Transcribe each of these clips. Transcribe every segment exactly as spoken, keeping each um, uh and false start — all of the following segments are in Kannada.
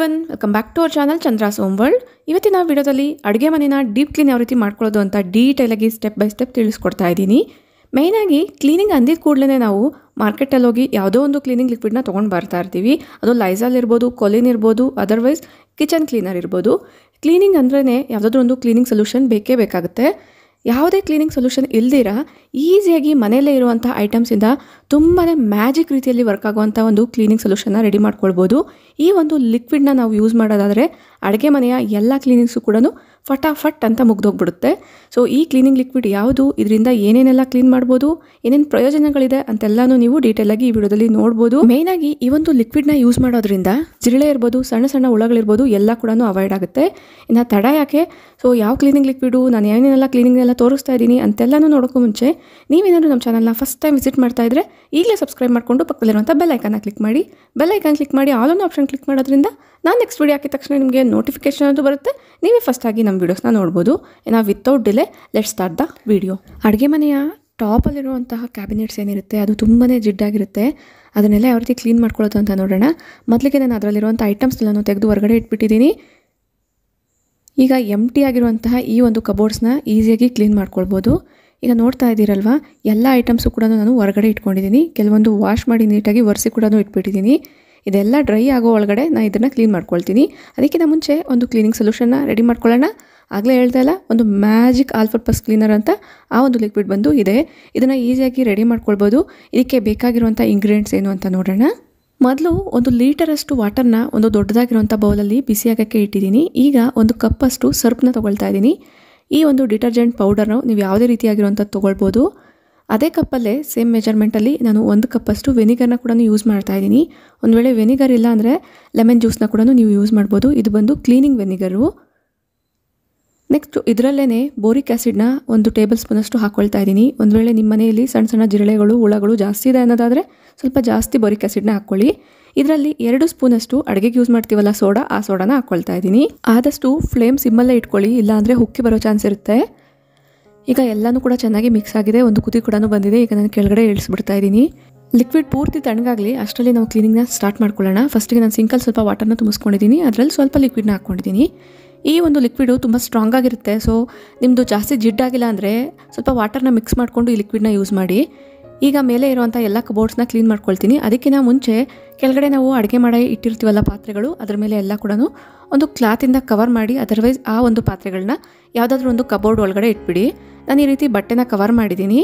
Everyone, welcome back to our channel Chandra's home world. ಇವತ್ತಿನ ವಿಡಿಯೋದಲ್ಲಿ ಅಡುಗೆ ಮನೆನ ಡೀಪ್ ಕ್ಲೀನ್ ಯಾವ ರೀತಿ ಮಾಡ್ಕೊಳ್ಳೋದು ಅಂತ ಡೀಟೇಲಾಗಿ ಸ್ಟೆಪ್ ಬೈ ಸ್ಟೆಪ್ ತಿಳಿಸ್ಕೊಡ್ತಾ ಇದ್ದೀನಿ. ಮೇಯ್ನಾಗಿ ಕ್ಲೀನಿಂಗ್ ಅಂದಿದ ಕೂಡಲೇ ನಾವು ಮಾರ್ಕೆಟಲ್ಲಿ ಹೋಗಿ ಯಾವುದೋ ಒಂದು ಕ್ಲೀನಿಂಗ್ ಲಿಕ್ವಿಡ್ನ ತೊಗೊಂಡು ಬರ್ತಾ ಇರ್ತೀವಿ. ಅದು ಲೈಸಾಲ್ ಇರ್ಬೋದು, ಕೊಲಿನ್ ಇರ್ಬೋದು, ಅದರ್ವೈಸ್ ಕಿಚನ್ ಕ್ಲೀನರ್ ಇರ್ಬೋದು. ಕ್ಲೀನಿಂಗ್ ಅಂದ್ರೇ ಯಾವುದಾದ್ರೂ ಒಂದು ಕ್ಲೀನಿಂಗ್ ಸೊಲ್ಯೂಷನ್ ಬೇಕೇ ಬೇಕಾಗುತ್ತೆ. ಯಾವುದೇ ಕ್ಲೀನಿಂಗ್ ಸೊಲ್ಯೂಷನ್ ಇಲ್ದಿರ ಈಸಿಯಾಗಿ ಮನೆಯಲ್ಲೇ ಇರುವಂಥ ಐಟಮ್ಸಿಂದ ತುಂಬಾ ಮ್ಯಾಜಿಕ್ ರೀತಿಯಲ್ಲಿ ವರ್ಕ್ ಆಗುವಂಥ ಒಂದು ಕ್ಲೀನಿಂಗ್ ಸೊಲ್ಯೂಷನ್ನ ರೆಡಿ ಮಾಡ್ಕೊಳ್ಬೋದು. ಈ ಒಂದು ಲಿಕ್ವಿಡ್ನ ನಾವು ಯೂಸ್ ಮಾಡೋದಾದರೆ ಅಡುಗೆ ಮನೆಯ ಎಲ್ಲ ಕ್ಲೀನಿಂಗ್ಸು ಕೂಡ ಫಟಾಫಟ್ ಅಂತ ಮುಗ್ದೋಗ್ಬಿಡುತ್ತೆ. ಸೊ ಈ ಕ್ಲೀನಿಂಗ್ ಲಿಕ್ವಿಡ್ ಯಾವುದು, ಇದರಿಂದ ಏನೇನೆಲ್ಲ ಕ್ಲೀನ್ ಮಾಡ್ಬೋದು, ಏನೇನು ಪ್ರಯೋಜನಗಳಿದೆ ಅಂತೆಲ್ಲನೂ ನೀವು ಡೀಟೇಲಾಗಿ ಈ ವಿಡಿಯೋದಲ್ಲಿ ನೋಡ್ಬೋದು. ಮೇಯ್ನಾಗಿ ಈ ಒಂದು ಲಿಕ್ವಿಡ್ನ ಯೂಸ್ ಮಾಡೋದ್ರಿಂದ ಜಿರಳೆ ಇರ್ಬೋದು, ಸಣ್ಣ ಸಣ್ಣ ಹುಳಗಳಿರ್ಬೋದು, ಎಲ್ಲ ಕೂಡ ಅವಾಯ್ಡ್ ಆಗುತ್ತೆ. ಇನ್ನು ತಡ ಯಾಕೆ, ಸೊ ಯಾವ ಕ್ಲೀನಿಂಗ್ ಲಿಕ್ವಿಡು, ನಾನು ಏನೇನೆಲ್ಲ ಕ್ಲೀನಿಂಗ್ನೆಲ್ಲ ತೋರಿಸ್ತಾ ಇದ್ದೀನಿ ಅಂತೆಲ್ಲನೂ ನೋಡೋಕ್ಕೂ ಮುಂಚೆ ನೀವೇನಾದರೂ ನಮ್ಮ ಚಾನಲ್ನ ಫಸ್ಟ್ ಟೈಮ್ ವಿಸಿಟ್ ಮಾಡ್ತಾ ಇದ್ದರೆ ಈಗಲೇ ಸಬ್ಸ್ಕ್ರೈಬ್ ಮಾಡಿಕೊಂಡು ಪಕ್ಕದಲ್ಲಿರುವಂಥ ಬೆಲ್ ಐಕನ್ನ ಕ್ಲಿಕ್ ಮಾಡಿ. ಬೆಲ್ ಐಕನ್ ಕ್ಲಿಕ್ ಮಾಡಿ ಆಲ್ ಆನ್ ಆಪ್ಷನ್ ಕ್ಲಿಕ್ ಮಾಡೋದ್ರಿಂದ ನಾನು ನೆಕ್ಸ್ಟ್ ವಿಡಿಯೋ ಹಾಕಿದ ತಕ್ಷಣ ನಿಮಗೆ ನೋಟಿಫಿಕೇಶನ್ ಅಂತೂ ಬರುತ್ತೆ. ನೀವೇ ಫಸ್ಟ್ ಆಗಿ ನಮ್ಮ ವೀಡಿಯೋಸ್ನ ನೋಡ್ಬೋದು. ಇನ್ನು without delay let start the video. ಅಡುಗೆ ಮನೆಯ ಟಾಪಲ್ಲಿರುವಂತಹ ಕ್ಯಾಬಿನೆಟ್ಸ್ ಏನಿರುತ್ತೆ ಅದು ತುಂಬಾ ಜಿಡ್ಡಾಗಿರುತ್ತೆ. ಅದನ್ನೆಲ್ಲ ಯಾವ ರೀತಿ ಕ್ಲೀನ್ ಮಾಡ್ಕೊಳ್ಳೋದು ಅಂತ ನೋಡೋಣ. ಮೊದಲಿಗೆ ನಾನು ಅದರಲ್ಲಿರುವಂಥ ಐಟಮ್ಸ್ನೆಲ್ಲನೂ ತೆಗೆದು ಹೊರಗಡೆ ಇಟ್ಬಿಟ್ಟಿದ್ದೀನಿ. ಈಗ ಎಂಟಿ ಆಗಿರುವಂತಹ ಈ ಒಂದು ಕಬೋರ್ಡ್ಸ್ನ ಈಸಿಯಾಗಿ ಕ್ಲೀನ್ ಮಾಡ್ಕೊಳ್ಬೋದು. ಈಗ ನೋಡ್ತಾ ಇದ್ದೀರಲ್ವ, ಎಲ್ಲ ಐಟಮ್ಸು ಕೂಡ ನಾನು ಹೊರಗಡೆ ಇಟ್ಕೊಂಡಿದ್ದೀನಿ. ಕೆಲವೊಂದು ವಾಶ್ ಮಾಡಿ ನೀಟಾಗಿ ಒರೆಸಿ ಕೂಡ ಇಟ್ಬಿಟ್ಟಿದ್ದೀನಿ. ಇದೆಲ್ಲ ಡ್ರೈ ಆಗೋ ಒಳಗಡೆ ನಾನು ಇದನ್ನು ಕ್ಲೀನ್ ಮಾಡ್ಕೊಳ್ತೀನಿ. ಅದಕ್ಕಿಂತ ಮುಂಚೆ ಒಂದು ಕ್ಲೀನಿಂಗ್ ಸೊಲ್ಯೂಷನ್ನ ರೆಡಿ ಮಾಡ್ಕೊಳ್ಳೋಣ. ಆಗಲೇ ಹೇಳ್ತಾ ಇಲ್ಲ, ಒಂದು ಮ್ಯಾಜಿಕ್ ಆಲ್ ಪರ್ಪಸ್ ಕ್ಲೀನರ್ ಅಂತ ಆ ಒಂದು ಲಿಕ್ವಿಡ್ ಬಂದು ಇದೆ. ಇದನ್ನು ಈಸಿಯಾಗಿ ರೆಡಿ ಮಾಡ್ಕೊಳ್ಬೋದು. ಇದಕ್ಕೆ ಬೇಕಾಗಿರುವಂಥ ಇಂಗ್ರೀಡಿಯೆಂಟ್ಸ್ ಏನು ಅಂತ ನೋಡೋಣ. ಮೊದಲು ಒಂದು ಲೀಟರಷ್ಟು ವಾಟರ್ನ ಒಂದು ದೊಡ್ಡದಾಗಿರುವಂಥ ಬೌಲಲ್ಲಿ ಬಿಸಿಯಾಗಕ್ಕೆ ಇಟ್ಟಿದ್ದೀನಿ. ಈಗ ಒಂದು ಕಪ್ಪಷ್ಟು ಸರ್ಪ್ನ ತೊಗೊಳ್ತಾ ಇದ್ದೀನಿ. ಈ ಒಂದು ಡಿಟರ್ಜೆಂಟ್ ಪೌಡರ್ನು ನೀವು ಯಾವುದೇ ರೀತಿಯಾಗಿರುವಂಥದ್ದು ತೊಗೊಳ್ಬೋದು. ಅದೇ ಕಪ್ಪಲ್ಲೇ ಸೇಮ್ ಮೆಜರ್ಮೆಂಟಲ್ಲಿ ನಾನು ಒಂದು ಕಪ್ಪಷ್ಟು ವೆನಿಗರ್ನ ಕೂಡ ಯೂಸ್ ಮಾಡ್ತಾ ಇದ್ದೀನಿ. ಒಂದು ವೇಳೆ ವೆನಿಗರ್ ಇಲ್ಲ ಅಂದರೆ ಲೆಮನ್ ಜ್ಯೂಸ್ನ ಕೂಡ ನೀವು ಯೂಸ್ ಮಾಡ್ಬೋದು. ಇದು ಬಂದು ಕ್ಲೀನಿಂಗ್ ವೆನಿಗರು. ನೆಕ್ಸ್ಟ್ ಇದರಲ್ಲೇ ಬೋರಿಕ್ ಆ್ಯಸಿಡ್ನ ಒಂದು ಟೇಬಲ್ ಸ್ಪೂನಷ್ಟು ಹಾಕ್ಕೊಳ್ತಾ ಇದ್ದೀನಿ. ಒಂದು ವೇಳೆ ನಿಮ್ಮ ಮನೆಯಲ್ಲಿ ಸಣ್ಣ ಸಣ್ಣ ಜಿರಳೆಗಳು, ಹುಳಗಳು ಜಾಸ್ತಿ ಇದೆ ಅನ್ನೋದಾದರೆ ಸ್ವಲ್ಪ ಜಾಸ್ತಿ ಬೋರಿಕ್ ಆ್ಯಸಿಡ್ನ ಹಾಕ್ಕೊಳ್ಳಿ. ಇದರಲ್ಲಿ ಎರಡು ಸ್ಪೂನಷ್ಟು ಅಡುಗೆಗೆ ಯೂಸ್ ಮಾಡ್ತೀವಲ್ಲ ಸೋಡಾ, ಆ ಸೋಡಾನ ಹಾಕ್ಕೊಳ್ತಾ ಇದ್ದೀನಿ. ಆದಷ್ಟು ಫ್ಲೇಮ್ ಸಿಮ್ಮಲ್ಲೇ ಇಟ್ಕೊಳ್ಳಿ, ಇಲ್ಲಾಂದರೆ ಹುಕ್ಕಿ ಬರೋ ಚಾನ್ಸ್ ಇರುತ್ತೆ. ಈಗ ಎಲ್ಲನೂ ಕೂಡ ಚೆನ್ನಾಗಿ ಮಿಕ್ಸ್ ಆಗಿದೆ. ಒಂದು ಕುದಿ ಕೂಡ ಬಂದಿದೆ. ಈಗ ನಾನು ಕೆಳಗಡೆ ಇಳಿಸ್ಬಿಡ್ತಾ ಇದ್ದೀನಿ. ಲಿಕ್ವಿಡ್ ಪೂರ್ತಿ ತಣ್ಣಗಾಗಲಿ ಅಷ್ಟರಲ್ಲಿ ನಾವು ಕ್ಲೀನಿಂಗ್ನ ಸ್ಟಾರ್ಟ್ ಮಾಡ್ಕೊಳ್ಳೋಣ. ಫಸ್ಟಿಗೆ ನಾನು ಸಿಂಕಲ್ಲಿ ಸ್ವಲ್ಪ ವಾಟರ್ನ ತುಂಬಿಸ್ಕೊಂಡಿದ್ದೀನಿ. ಅದರಲ್ಲಿ ಸ್ವಲ್ಪ ಲಿಕ್ವಿಡ್ನ ಹಾಕ್ಕೊಂಡಿದ್ದೀನಿ. ಈ ಒಂದು ಲಿಕ್ವಿಡು ತುಂಬ ಸ್ಟ್ರಾಂಗ್ ಆಗಿರುತ್ತೆ. ಸೊ ನಿಮ್ಮದು ಜಾಸ್ತಿ ಜಿಡ್ಡಾಗಿಲ್ಲ ಅಂದರೆ ಸ್ವಲ್ಪ ವಾಟರ್ನ ಮಿಕ್ಸ್ ಮಾಡಿಕೊಂಡು ಈ ಲಿಕ್ವಿಡ್ನ ಯೂಸ್ ಮಾಡಿ. ಈಗ ಮೇಲೆ ಇರುವಂಥ ಎಲ್ಲ ಕಬೋರ್ಡ್ಸ್ನ ಕ್ಲೀನ್ ಮಾಡ್ಕೊಳ್ತೀನಿ. ಅದಕ್ಕಿಂತ ಮುಂಚೆ ಕೆಳಗಡೆ ನಾವು ಅಡುಗೆ ಮಾಡಿ ಇಟ್ಟಿರ್ತೀವಲ್ಲ ಪಾತ್ರೆಗಳು, ಅದರ ಮೇಲೆ ಎಲ್ಲ ಕೂಡ ಒಂದು ಕ್ಲಾತಿಂದ ಕವರ್ ಮಾಡಿ, ಅದರ್ವೈಸ್ ಆ ಒಂದು ಪಾತ್ರೆಗಳನ್ನ ಯಾವುದಾದ್ರೂ ಒಂದು ಕಬೋರ್ಡ್ ಒಳಗಡೆ ಇಟ್ಬಿಡಿ. ನಾನು ಈ ರೀತಿ ಬಟ್ಟೆನ ಕವರ್ ಮಾಡಿದ್ದೀನಿ.